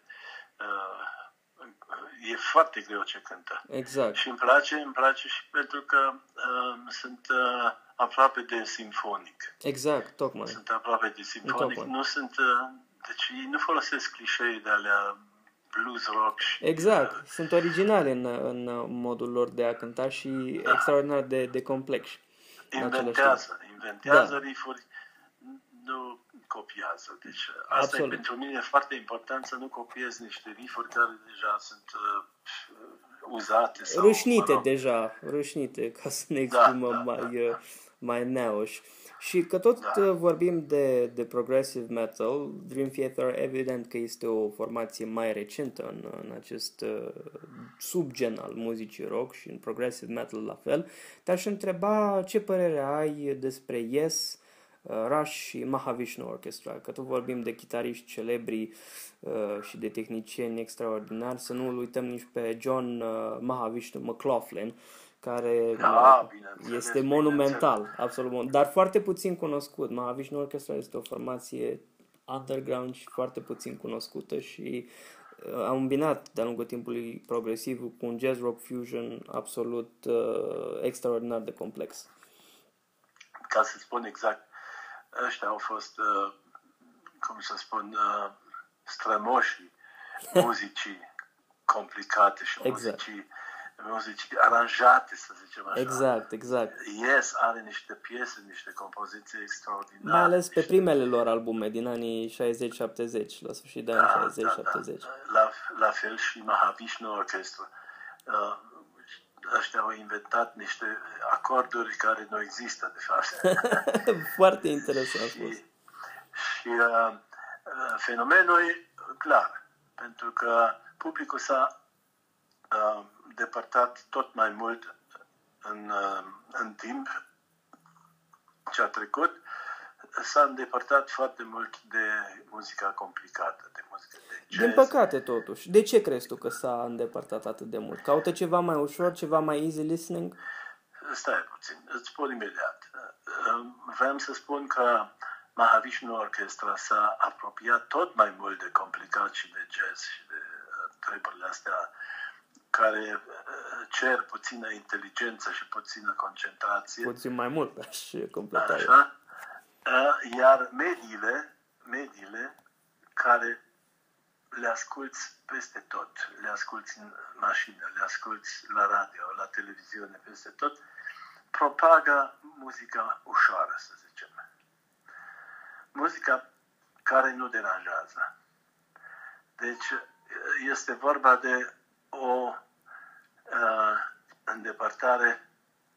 e foarte greu ce cântă. Exact. Și îmi place și pentru că sunt aproape de simfonic. Exact, tocmai. Sunt aproape de simfonic. Nu sunt, deci nu folosesc clișee de alea blues rock. Exact. Sunt originale în modul lor de a cânta și extraordinar de complex. Inventează riff-uri, nu copiază. Deci asta e pentru mine foarte important, să nu copiez niște riff-uri care deja sunt uzate. Sau, rușnite, ca să ne exprimăm mai neoși. Și că tot vorbim de progressive metal, Dream Theater evident că este o formație mai recentă în acest subgen al muzicii rock și în progressive metal la fel. Te-aș întreba ce părere ai despre Yes, Rush și Mahavishnu Orchestra, că tot vorbim de chitariști celebri și de tehnicieni extraordinari, să nu-l uităm nici pe John Mahavishnu McLaughlin, care este monumental, absolut, dar foarte puțin cunoscut. Mahavishnu Orchestra este o formație underground și foarte puțin cunoscută și am îmbinat de-a lungul timpului progresiv cu un jazz rock fusion absolut extraordinar de complex. Ca să spun exact, ăștia au fost, cum să spun, strămoșii muzicii complicate și muzicii muzici aranjate, să zicem așa. Exact. Yes are niște piese, niște compoziții extraordinare. Mai ales pe primele lor albume din anii 60-70, la sfârșit de anii 60-70. La fel și Mahavishnu Orchestra. Ăștia au inventat niște acorduri care nu există, de fapt. Foarte interesant spus. Și fenomenul e clar, pentru că publicul s-a depărtat tot mai mult în timp ce a trecut, s-a îndepărtat foarte mult de muzica complicată, de muzica de jazz. Din păcate, totuși. De ce crezi tu că s-a îndepărtat atât de mult? Caută ceva mai ușor, ceva mai easy listening? Stai puțin, îți spun imediat. Vreau să spun că Mahavishnu Orchestra s-a apropiat tot mai mult de complicat și de jazz și de treburile astea care cer puțină inteligență și puțină concentrație. Puțin mai mult, aș completa. Așa. Iar mediile care le asculți peste tot, le asculți în mașină, le asculți la radio, la televiziune, peste tot, propagă muzica ușoară, să zicem. Muzica care nu deranjează. Deci este vorba de o îndepărtare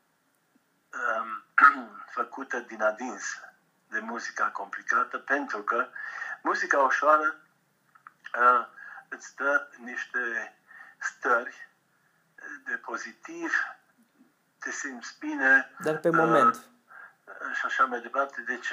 făcută din adins de muzica complicată, pentru că muzica ușoară îți dă niște stări de pozitiv, te simți bine. Dar pe moment. Și așa mai departe. Deci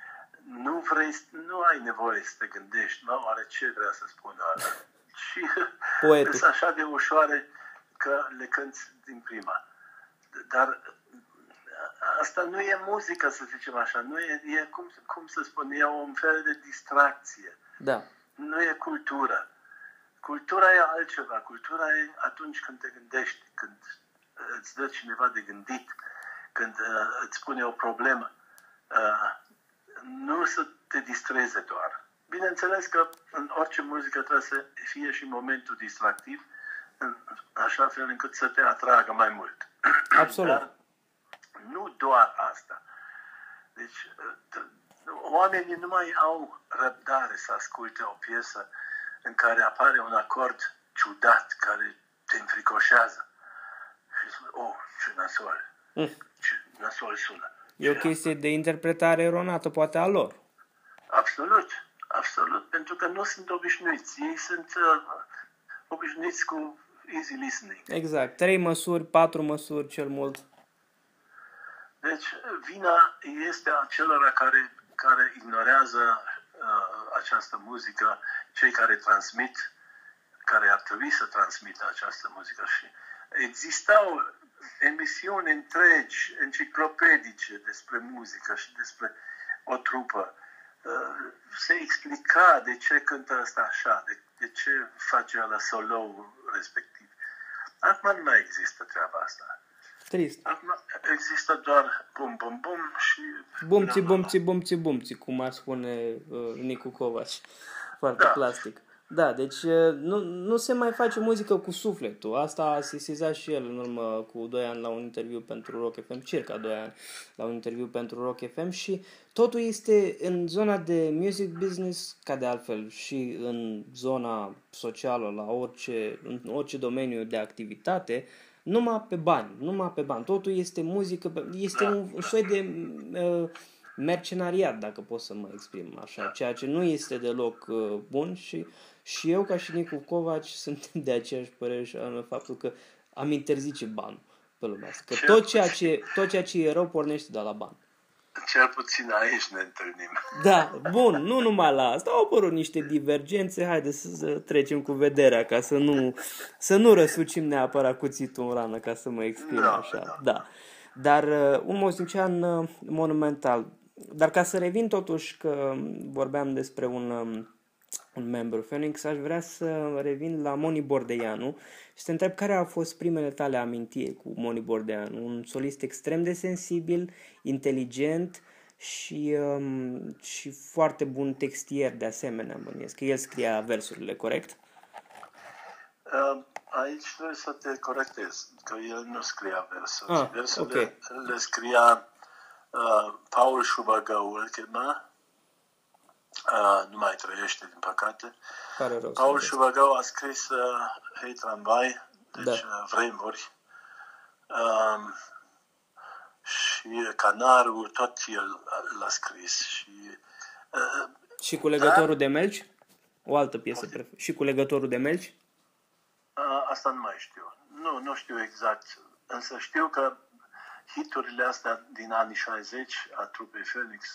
nu ai nevoie să te gândești, oare ce vrea să spună ăla. Și sunt așa de ușoare că le cânti din prima. Dar asta nu e muzică, să zicem așa, nu e cum să spun, e un fel de distracție. Da. Nu e cultură. Cultura e altceva. Cultura e atunci când te gândești, când îți dă cineva de gândit, când îți pune o problemă. Nu să te distreze doar. Bineînțeles că în orice muzică trebuie să fie și momentul distractiv, în așa fel încât să te atragă mai mult. Absolut. Dar nu doar asta. Deci, oamenii nu mai au răbdare să asculte o piesă în care apare un acord ciudat, care te înfricoșează. Și spune, ce nasol. Ce nasol sună. E o chestie de interpretare eronată, poate, a lor. Absolut, pentru că nu sunt obișnuiți. Ei sunt obișnuiți cu easy listening. Exact, 3 măsuri, 4 măsuri cel mult. Deci vina este a celor care ignorează această muzică, cei care transmit, care ar trebui să transmită această muzică. Și existau emisiuni întregi, enciclopedice despre muzică și despre o trupă. Se explica de ce cântă ăsta așa, de ce face ăla solo respectiv. Acum nu mai există treaba asta. Trist. Acum există doar bum, bum, bum și... Bumți, cum ar spune Nicu Covaci. Foarte plastic. Da, deci nu se mai face muzică cu sufletul. Asta a sesizat și el în urmă cu 2 ani la un interviu pentru Rock FM, circa 2 ani, la un interviu pentru Rock FM și totul este în zona de music business, ca de altfel și în zona socială, în orice domeniu de activitate, numai pe bani. Totul este muzică, este un soi de mercenariat, dacă pot să mă exprim așa, ceea ce nu este deloc bun și eu, ca și Nicu Covaci, sunt de aceeași părere și în faptul că am interzice banul pe lumea asta. Că tot ceea ce e rău pornește de la bani. Cel puțin aici ne întâlnim. Da, bun, nu numai la asta. Au apărut niște divergențe, haide să trecem cu vederea, ca să nu răsucim neapărat cuțitul în rană, ca să mă exprim așa. Da. Dar un muzician monumental. Dar ca să revin totuși, că vorbeam despre un membru Phoenix, aș vrea să revin la Moni Bordeanu și să întreb care au fost primele tale amintiri cu Moni Bordeanu. Un solist extrem de sensibil, inteligent și foarte bun textier de asemenea, bănuiesc că el scria versurile, corect? Aici trebuie să te corectez, că el nu scria versuri. Ah, Versurile ok. le scria Paul Șubăgău, îl chema, nu mai trăiește, din păcate. Pare rău să Paul vedeți. Șubăgău a scris Hei Tramvai, deci vremuri, și Canarul, tot el l-a scris. Și cu legătorul de melci? O altă piesă. Și cu legătorul de melci? Asta nu mai știu. Nu știu exact. Însă știu că hiturile astea din anii 60 a trupei Phoenix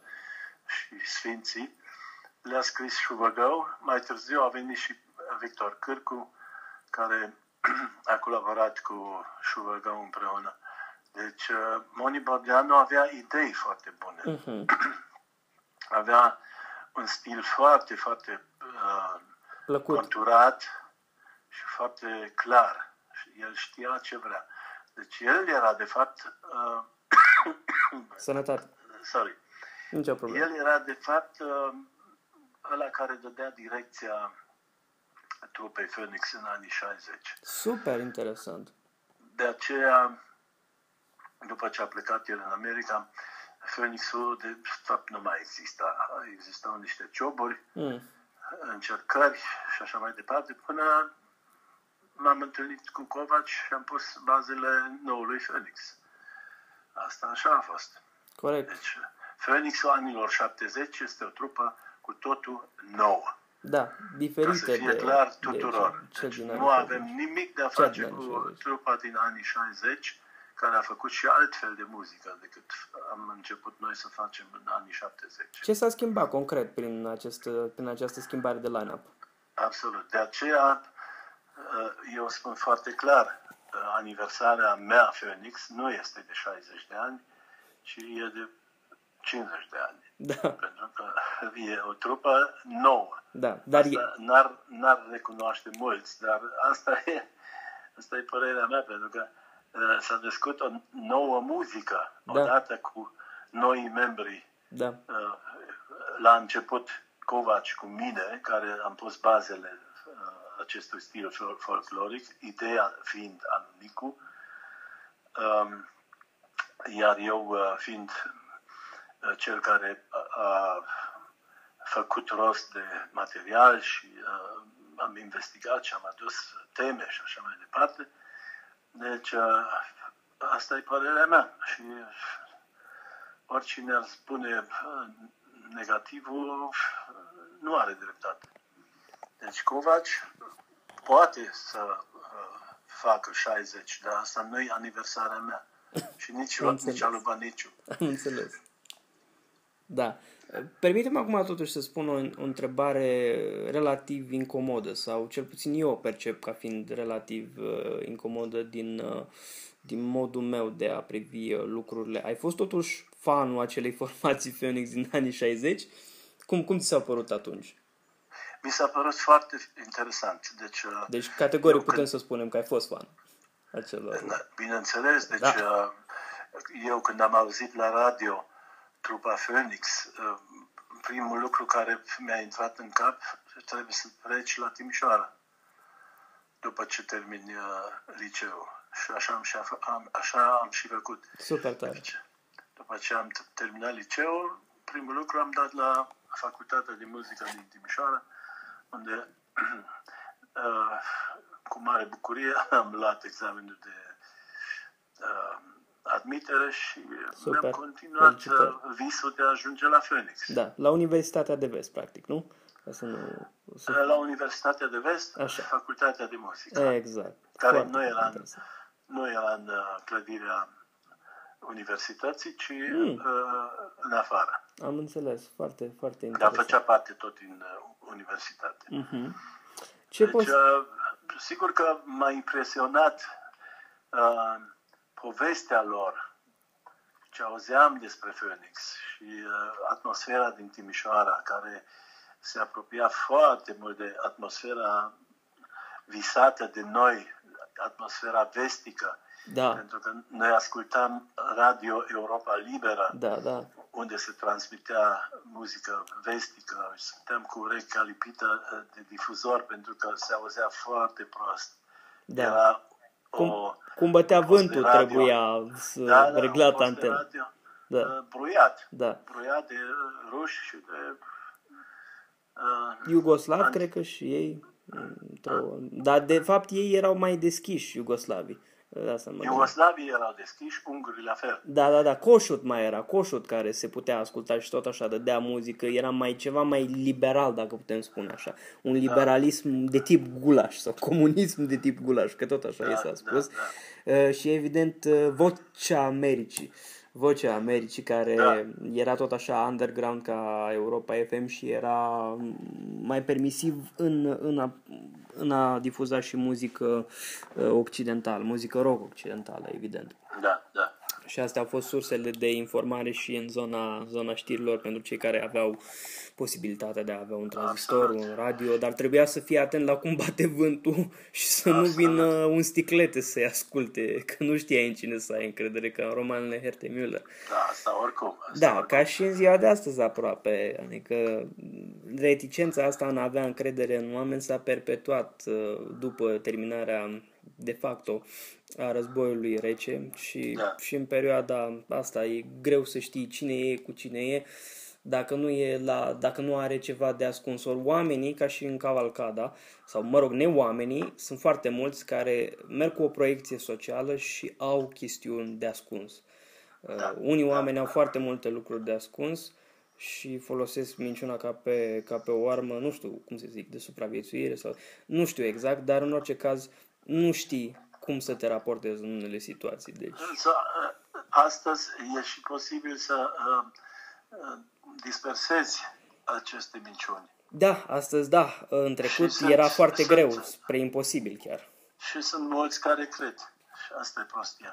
și Sfinții le-a scris Șubăgău. Mai târziu a venit și Victor Cârcu, care a colaborat cu Șubăgău împreună. Deci Moni Bărdeanu avea idei foarte bune. Avea un stil foarte, foarte conturat și foarte clar. Și el știa ce vrea. Deci el era de fapt Sănătate. Sorry. Nicio problemă. El era de fapt ăla care dădea direcția trupei Phoenix în anii 60. Super interesant. De aceea, după ce a plecat el în America, Phoenix-ul de fapt nu mai exista. Existau niște joburi, încercări și așa mai departe, până m-am întâlnit cu Covaci și am pus bazele noului Phoenix. Asta așa a fost. Corect. Deci, Phoenix-ul anilor 70 este o trupă cu totul nouă. Da, diferită. Ca să fie clar tuturor. Deci, nu avem nimic de a face cu trupa din anii 60, care a făcut și altfel de muzică decât am început noi să facem în anii 70. Ce s-a schimbat concret prin această schimbare de line-up? Absolut. De aceea, eu spun foarte clar, aniversarea mea Phoenix nu este de 60 de ani, ci e de 50 de ani. Da. Pentru că e o trupă nouă. Da, dar asta n-ar recunoaște mulți, dar asta e părerea mea, pentru că s-a născut o nouă muzică, odată cu noi membri. Da. La început Covaci cu mine, care am pus bazele acestui stil folcloric, ideea fiind al Nicu, iar eu fiind cel care a făcut rost de material și am investigat și am adus teme și așa mai departe. Deci asta e părerea mea și oricine ar spune negativul nu are dreptate. Deci Covaci poate să facă 60, dar asta nu e aniversarea mea. Și nici a lui Baniciu. Am înțeles. Da. Permite-mi acum totuși să spun o întrebare relativ incomodă, sau cel puțin eu o percep ca fiind relativ incomodă din modul meu de a privi lucrurile. Ai fost totuși fanul acelei formații Phoenix din anii 60? Cum ți s-a părut atunci? Mi s-a părut foarte interesant. Deci categoric putem să spunem că ai fost fan acelor. Bineînțeles. Deci eu când am auzit la radio trupa Phoenix, primul lucru care mi-a intrat în cap, trebuie să pleci la Timișoara după ce termin liceul. Și așa am și făcut. Super tare. Deci, după ce am terminat liceul, primul lucru am dat la Facultatea de Muzică din Timișoara, unde cu mare bucurie am luat examenul de admitere și mi-am continuat visul de a ajunge la Phoenix. Da, la Universitatea de Vest, practic, nu? La Universitatea de Vest, așa. Facultatea de Muzică. Exact. Care nu era în clădirea universității, ci în afară. Am înțeles, foarte, foarte interesant. Dar făcea parte tot din universitate. Deci, sigur că m-a impresionat povestea lor, ce auzeam despre Phoenix și atmosfera din Timișoara, care se apropia foarte mult de atmosfera visată de noi, atmosfera vestică. Da. Pentru că noi ascultam Radio Europa Liberă, unde se transmitea muzică vestică și suntem cu urechea lipită de difuzor pentru că se auzea foarte prost. Da. Era Cum bătea vântul, radio. trebuia să reglat antena. Da. Bruiat. Da. Bruiat de ruși și de... Iugoslav, cred că și ei. Dar de fapt ei erau mai deschiși, iugoslavii. Iugoslavii erau deschiși, ungurii la fel. Da. Coșut mai era. Coșut care se putea asculta și tot așa, dădea muzică. Era ceva mai liberal, dacă putem spune așa. Un liberalism de tip gulaș sau comunism de tip gulaș, că tot așa s-a spus. Da. Și evident Vocea Americii, care era tot așa underground ca Europa FM și era mai permisiv în a difuza și muzică occidentală, muzică rock occidentală, evident. Da. Și astea au fost sursele de informare și în zona știrilor pentru cei care aveau posibilitatea de a avea un tranzistor, un radio, dar trebuia să fie atent la cum bate vântul și să nu vină un sticlete să-i asculte, că nu știai în cine să ai încredere, ca în romanele Herte Müller. Da, asta oricum. Ca și în ziua de astăzi aproape, adică reticența asta în a avea încredere în oameni s-a perpetuat după terminarea de facto a războiului rece și în perioada asta e greu să știi cine e cu cine e dacă nu are ceva de ascuns. Ori oamenii, ca și în cavalcada, sau neoamenii, sunt foarte mulți care merg cu o proiecție socială și au chestiuni de ascuns. Unii oameni au foarte multe lucruri de ascuns și folosesc minciuna ca pe o armă, nu știu cum să zic, de supraviețuire sau nu știu exact, dar în orice caz nu știi cum să te raportezi în unele situații. Deci... Astăzi e și posibil să dispersezi aceste minciuni. Da, astăzi da. În trecut era foarte greu, spre imposibil chiar. Și sunt mulți care cred. Și asta e prostia.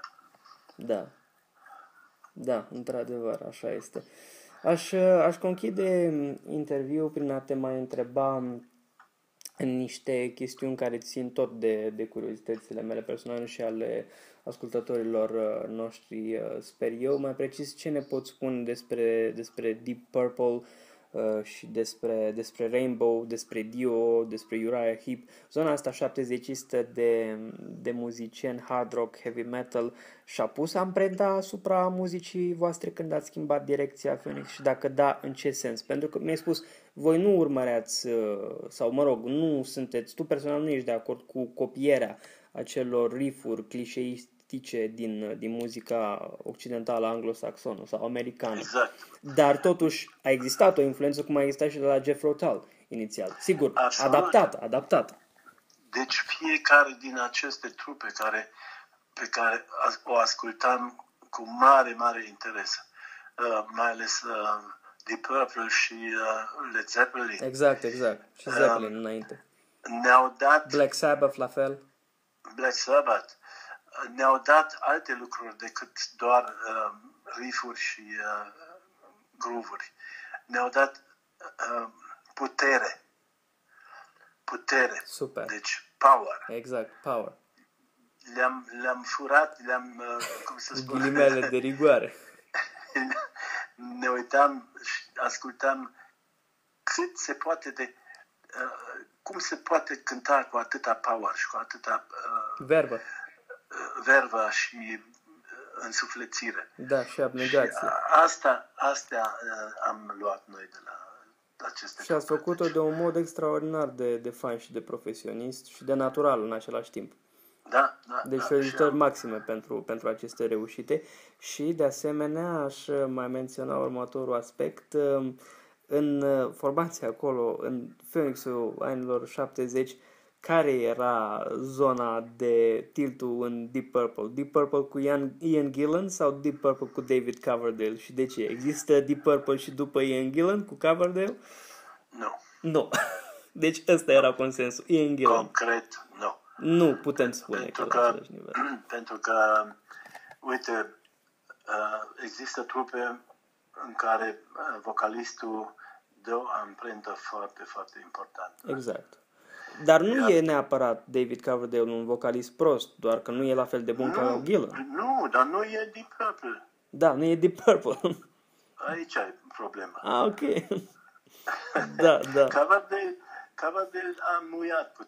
Da, într-adevăr, așa este. Aș conchide interviul prin a te mai întreba în niște chestiuni care țin tot de curiozitățile mele personale și ale ascultătorilor noștri, sper eu. Mai precis, ce ne poți spune despre Deep Purple și despre Rainbow, despre Dio, despre Uriah Heep, zona asta 70-istă de muzicieni hard rock, heavy metal, și-a pus amprenta asupra muzicii voastre când ați schimbat direcția Phoenix și dacă da, în ce sens? Pentru că mi-ai spus, voi nu urmăreați, sau nu sunteți, tu personal nu ești de acord cu copierea acelor riff-uri clișeistice din muzica occidentală anglosaxonă sau americană. Exact. Dar totuși a existat o influență cum a existat și de la Jethro Tull inițial. Sigur, adaptat. Deci fiecare din aceste trupe pe care o ascultam cu mare interes, mai ales Deep Purple și Led Zeppelin. Exact. Și Zeppelin înainte. Ne-au dat... Black Sabbath la fel. Black Sabbath. Ne-au dat alte lucruri decât doar riff-uri și groove-uri. Ne-au dat putere. Super. Deci power. Exact, power. Le-am furat, cum să spun? Ghilimele de rigoare. Ne uitam și ascultam cât se poate cum se poate cânta cu atâta power și cu atâta vervă și însuflețire. Da, și abnegație. Astea am luat noi de la aceste. Și ați făcut-o de un mod extraordinar de fain și de profesionist și de natural în același timp. Da. Deci felicitări maxime pentru aceste reușite și de asemenea aș mai menționa următorul aspect. În formația acolo, în Phoenix-ul anilor 70, care era zona de tiltul în Deep Purple? Deep Purple cu Ian Gillan sau Deep Purple cu David Coverdale? Și de ce? Există Deep Purple și după Ian Gillan cu Coverdale? Nu. Deci ăsta era consensul. Ian Gillan. Concret, nu. Nu putem spune pentru că, uite, există trupe în care vocalistul dă o amprentă foarte, foarte importantă. Exact. Dar nu e neapărat David Coverdale un vocalist prost, doar că nu e la fel de bun ca Gillan. Nu, dar nu e Deep Purple. Da, nu e Deep Purple. Aici e problema. Ok. Da. Coverdale a muiat puțin.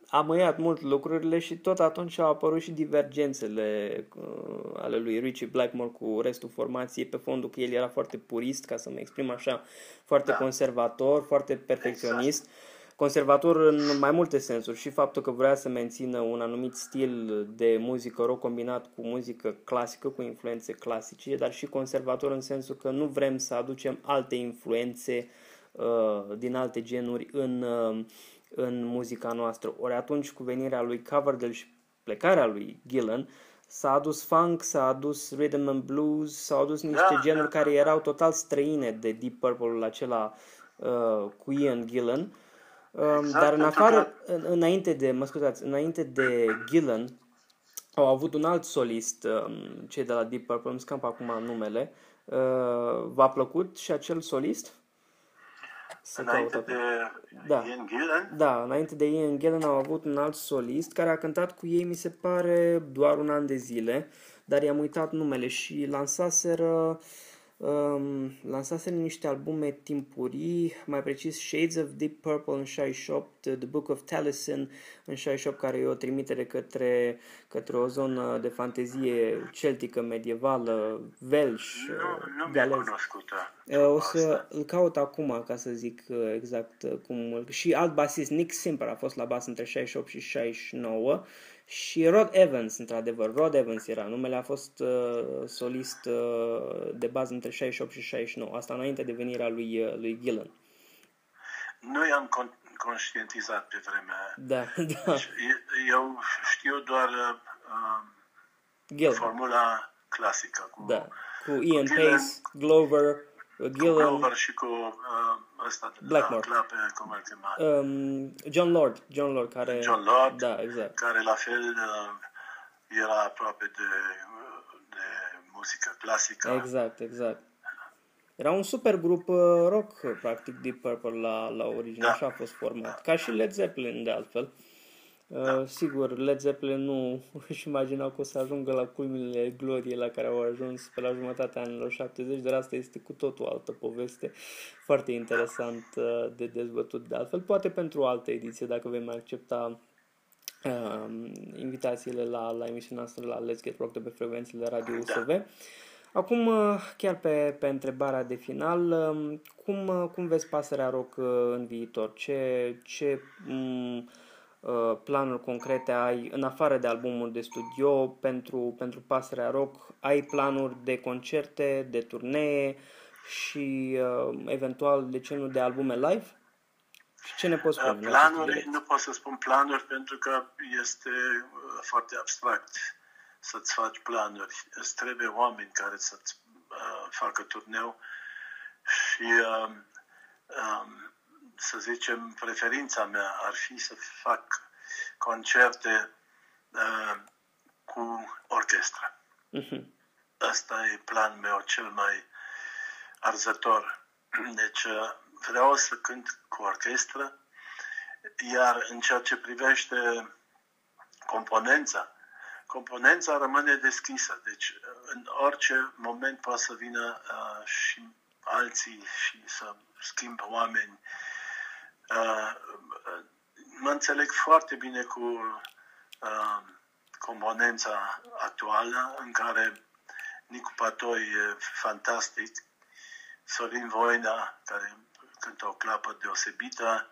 amăiat mult lucrurile și tot atunci au apărut și divergențele ale lui Ritchie Blackmore cu restul formației, pe fondul că el era foarte purist, ca să mă exprim așa, foarte conservator, foarte perfecționist. Exact. Conservator în mai multe sensuri, și faptul că vrea să mențină un anumit stil de muzică rock combinat cu muzică clasică, cu influențe clasice, dar și conservator în sensul că nu vrem să aducem alte influențe din alte genuri în muzica noastră. Ori atunci, cu venirea lui Coverdale și plecarea lui Gillan, s-a adus funk, s-a adus rhythm and blues, s-au adus niște genuri care erau total străine de Deep Purple-ul acela cu Ian Gillan. Exact, dar în afară, înainte de Gillan, au avut un alt solist, cei de la Deep Purple, îmi scap acum numele. V-a plăcut și acel solist? Înainte de Ian Gillan? Da, înainte de Ian Gillan au avut un alt solist care a cântat cu ei, mi se pare, doar un an de zile, dar i-am uitat numele și lansaseră niște albume timpurii, mai precis Shades of Deep Purple în 68, The Book of Taliesin în 68, care e o trimitere către o zonă de fantezie celtică, medievală, Welsh, galez. O să îl caut acum ca să zic exact cum. Și alt basist, Nick Simper, a fost la bas între 68 și 69. Și Rod Evans, într-adevăr, Rod Evans era numele, a fost solist de bază între 68 și 69, asta înainte de venirea lui Gillan. Nu i-am conștientizat pe vremea aia. Da. Deci, eu știu doar formula clasică cu Ian Pace, Glover, Gillan. Glover și cu ăsta Blackmore. Cum îl chema? John Lord, care... John Lord, da, exact. care la fel era aproape de muzică clasică. Exact. Era un super grup rock, practic, Deep Purple la origine, așa a fost format. Ca și Led Zeppelin, de altfel. Sigur, Led Zeppelin nu își imagina că o să ajungă la culmile gloriei la care au ajuns pe la jumătatea anilor 70, dar asta este cu totul altă poveste, foarte interesant de dezbătut de altfel, poate pentru o altă ediție, dacă vei mai accepta invitațiile la emisiunea noastră la Let's Get Rock de pe frecvențele Radio USV. Acum, chiar pe întrebarea de final, cum vezi Pasărea Rock în viitor? Ce planuri concrete ai, în afară de albumul de studio, pentru Pasărea Rock? Ai planuri de concerte, de turnee și eventual, de ce nu, de albume live? Și ce ne poți spune? Planuri, nu pot să spun planuri pentru că este foarte abstract să-ți faci planuri. Îți trebuie oameni care să-ți facă turneu și să zicem, preferința mea ar fi să fac concerte cu orchestra. Asta e planul meu cel mai arzător. Deci vreau să cânt cu orchestră, iar în ceea ce privește componența rămâne deschisă. Deci în orice moment poate să vină și alții și să schimbă oameni. Mă înțeleg foarte bine cu componența actuală, în care Nicu Patoi e fantastic, Sorin Voina, care cântă o clapă deosebită,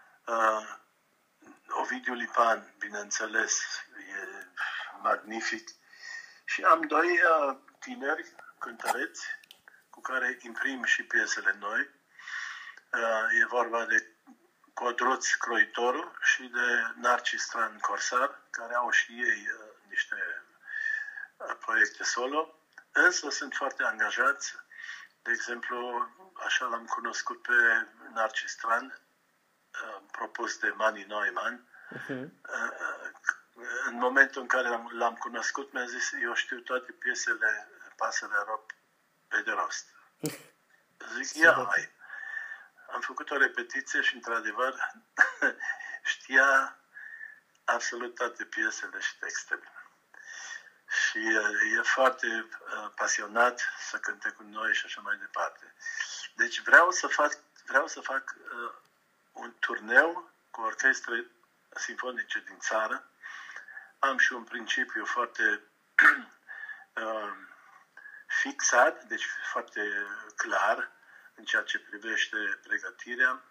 Ovidiu Lipan, bineînțeles, e magnific. Și am doi tineri cântăreți cu care imprim și piesele noi. E vorba de Codruț Croitoru și de Narcis Tran Corsar, care au și ei niște proiecte solo, însă sunt foarte angajați. De exemplu, așa l-am cunoscut pe Narcis Tran, propus de Mani Neumann. În momentul în care l-am cunoscut, mi-a zis, eu știu toate piesele Pasărea Rock pe de rost. Zic, ia, hai. Am făcut o repetiție și, într-adevăr, știa absolut toate piesele și textele. Și e foarte pasionat să cânte cu noi și așa mai departe. Deci vreau să fac un turneu cu orchestră simfonice din țară. Am și un principiu foarte fixat, deci foarte clar în ceea ce privește pregătirea.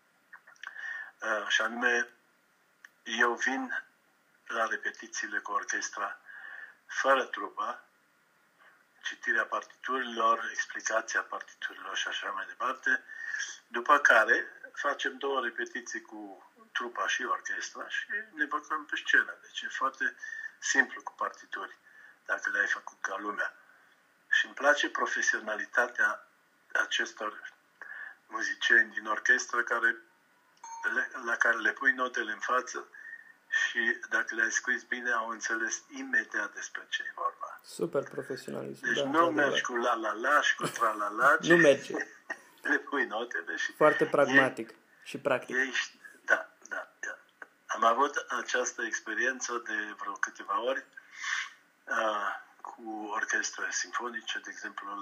Și anume, eu vin la repetițiile cu orchestra fără trupă, citirea partiturilor, explicația partiturilor și așa mai departe, după care facem 2 repetiții cu trupa și orchestra și ne băgăm pe scenă. Deci e foarte simplu cu partituri, dacă le-ai făcut ca lumea. Și îmi place profesionalitatea acestor muzicieni din orchestră la care le pui notele în față și dacă le-ai scris bine, au înțeles imediat despre ce e vorba. Super profesionism. Deci nu mergi cu la-la-la și cu tra-la-la, Nu merge. le pui notele și... Foarte pragmatic și practic. Da. Am avut această experiență de vreo câteva ori cu orchestre simfonice, de exemplu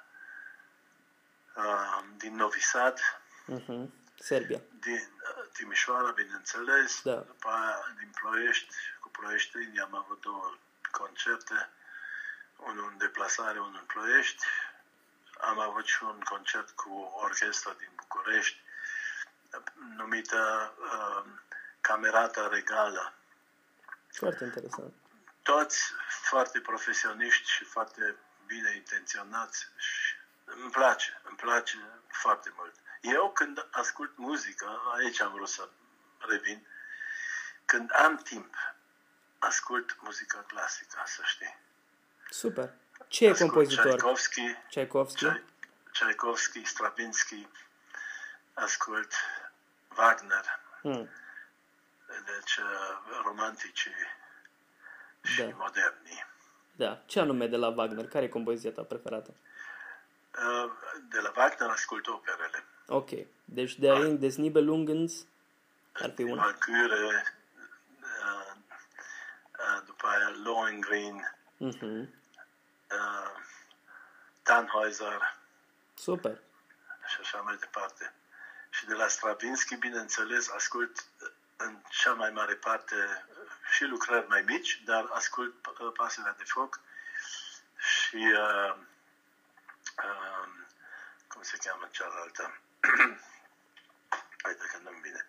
din Novi Sad, Serbia. din Timișoara, bineînțeles, da. După aia din Ploiești, cu ploieștenii am avut 2 concerte, unul în deplasare, unul în Ploiești. Am avut și un concert cu o orchestră din București, numită Camerata Regală. Foarte interesant. Toți foarte profesioniști și foarte bine intenționați și îmi place foarte mult. Eu când ascult muzică, aici am vrut să revin, când am timp, ascult muzică clasică, să știi. Super. Ce e compozitor? Tchaikovsky, Stravinsky, ascult Wagner. Deci romantici și moderni. Da. Ce anume de la Wagner? Care e compoziția ta preferată? De la Wagner ascult operele. Ok. Deci de Ring des Nibelungens ar fi una. Valkyrie, după aia Lohengrin, Tannhäuser. Super. Și așa mai departe. Și de la Stravinsky, bineînțeles, ascult în cea mai mare parte și lucrări mai mici, dar ascult Pasărea de foc și cum se cheamă cealaltă? Haide că nu-mi vine.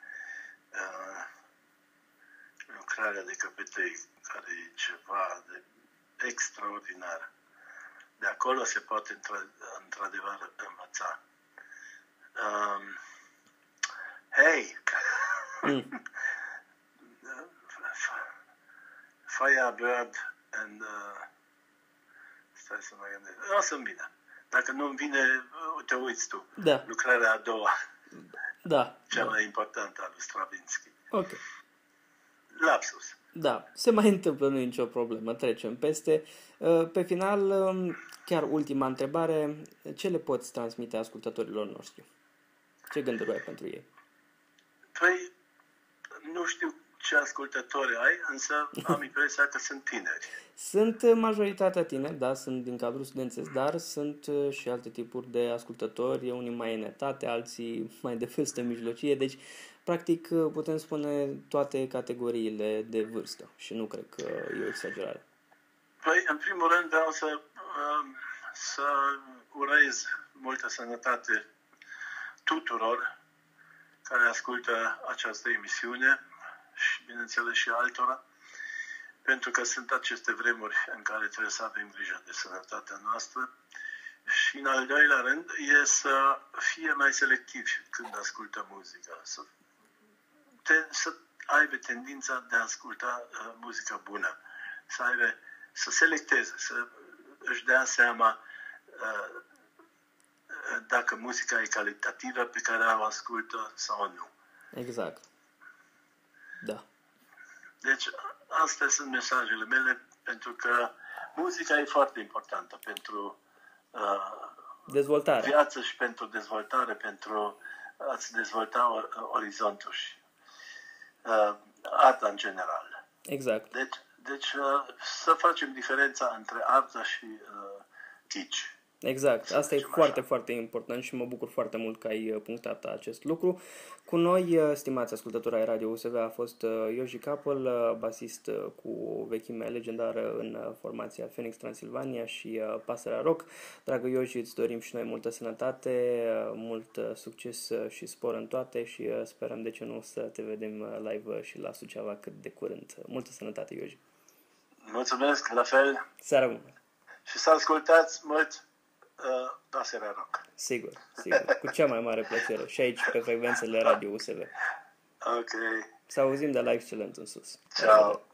Lucrarea de căpetei, care e ceva de extraordinar. De acolo se poate într-adevăr învăța. Firebird and stai să mă gândesc. O să-mi vină. Dacă nu-mi vine, te uiți tu. Da. Lucrarea a doua. Da. Cea mai importantă a lui Stravinsky. Ok. Lapsus. Da, se mai întâmplă, nu e nicio problemă, trecem peste. Pe final, chiar ultima întrebare, ce le poți transmite ascultătorilor noștri? Ce gânduri ai pentru ei? Păi, nu știu ce ascultători ai, însă am impresia că sunt tineri. Sunt majoritatea tineri, da, sunt din cadrul studențesc, dar sunt și alte tipuri de ascultători, unii mai în etate, alții mai de vârstă mijlocie, deci practic putem spune toate categoriile de vârstă și nu cred că e o exagerare. Păi, în primul rând vreau să urez multă sănătate tuturor care ascultă această emisiune și, bineînțeles, și altora, pentru că sunt aceste vremuri în care trebuie să avem grijă de sănătatea noastră și, în al doilea rând, e să fie mai selectivi când ascultă muzică, să aibă tendința de a asculta muzică bună, să selecteze, să își dea seama dacă muzica e calitativă pe care o ascultă sau nu. Exact. Da. Deci, astea sunt mesajele mele, pentru că muzica e foarte importantă pentru dezvoltare. Viață și pentru dezvoltare, pentru a-ți dezvolta orizontul și arta în general. Exact. Deci să facem diferența între artă și kitsch. Exact, asta e foarte, foarte important și mă bucur foarte mult că ai punctat acest lucru. Cu noi, stimați ascultători ai Radio USV, a fost Ioji Capăl, basist cu o vechime legendară în formația Phoenix Transilvania și Pasărea Rock. Dragă Ioji, îți dorim și noi multă sănătate, mult succes și spor în toate și sperăm de ce nu să te vedem live și la Suceava cât de curând. Multă sănătate, Ioji! Mulțumesc, la fel! Seara bună! Și să ascultați mult Pasărea Rock. Sigur, sigur, cu cea mai mare plăcere și aici pe frecvențele Radio USV. Ok. Să auzim de la excelent în sus. Ciao.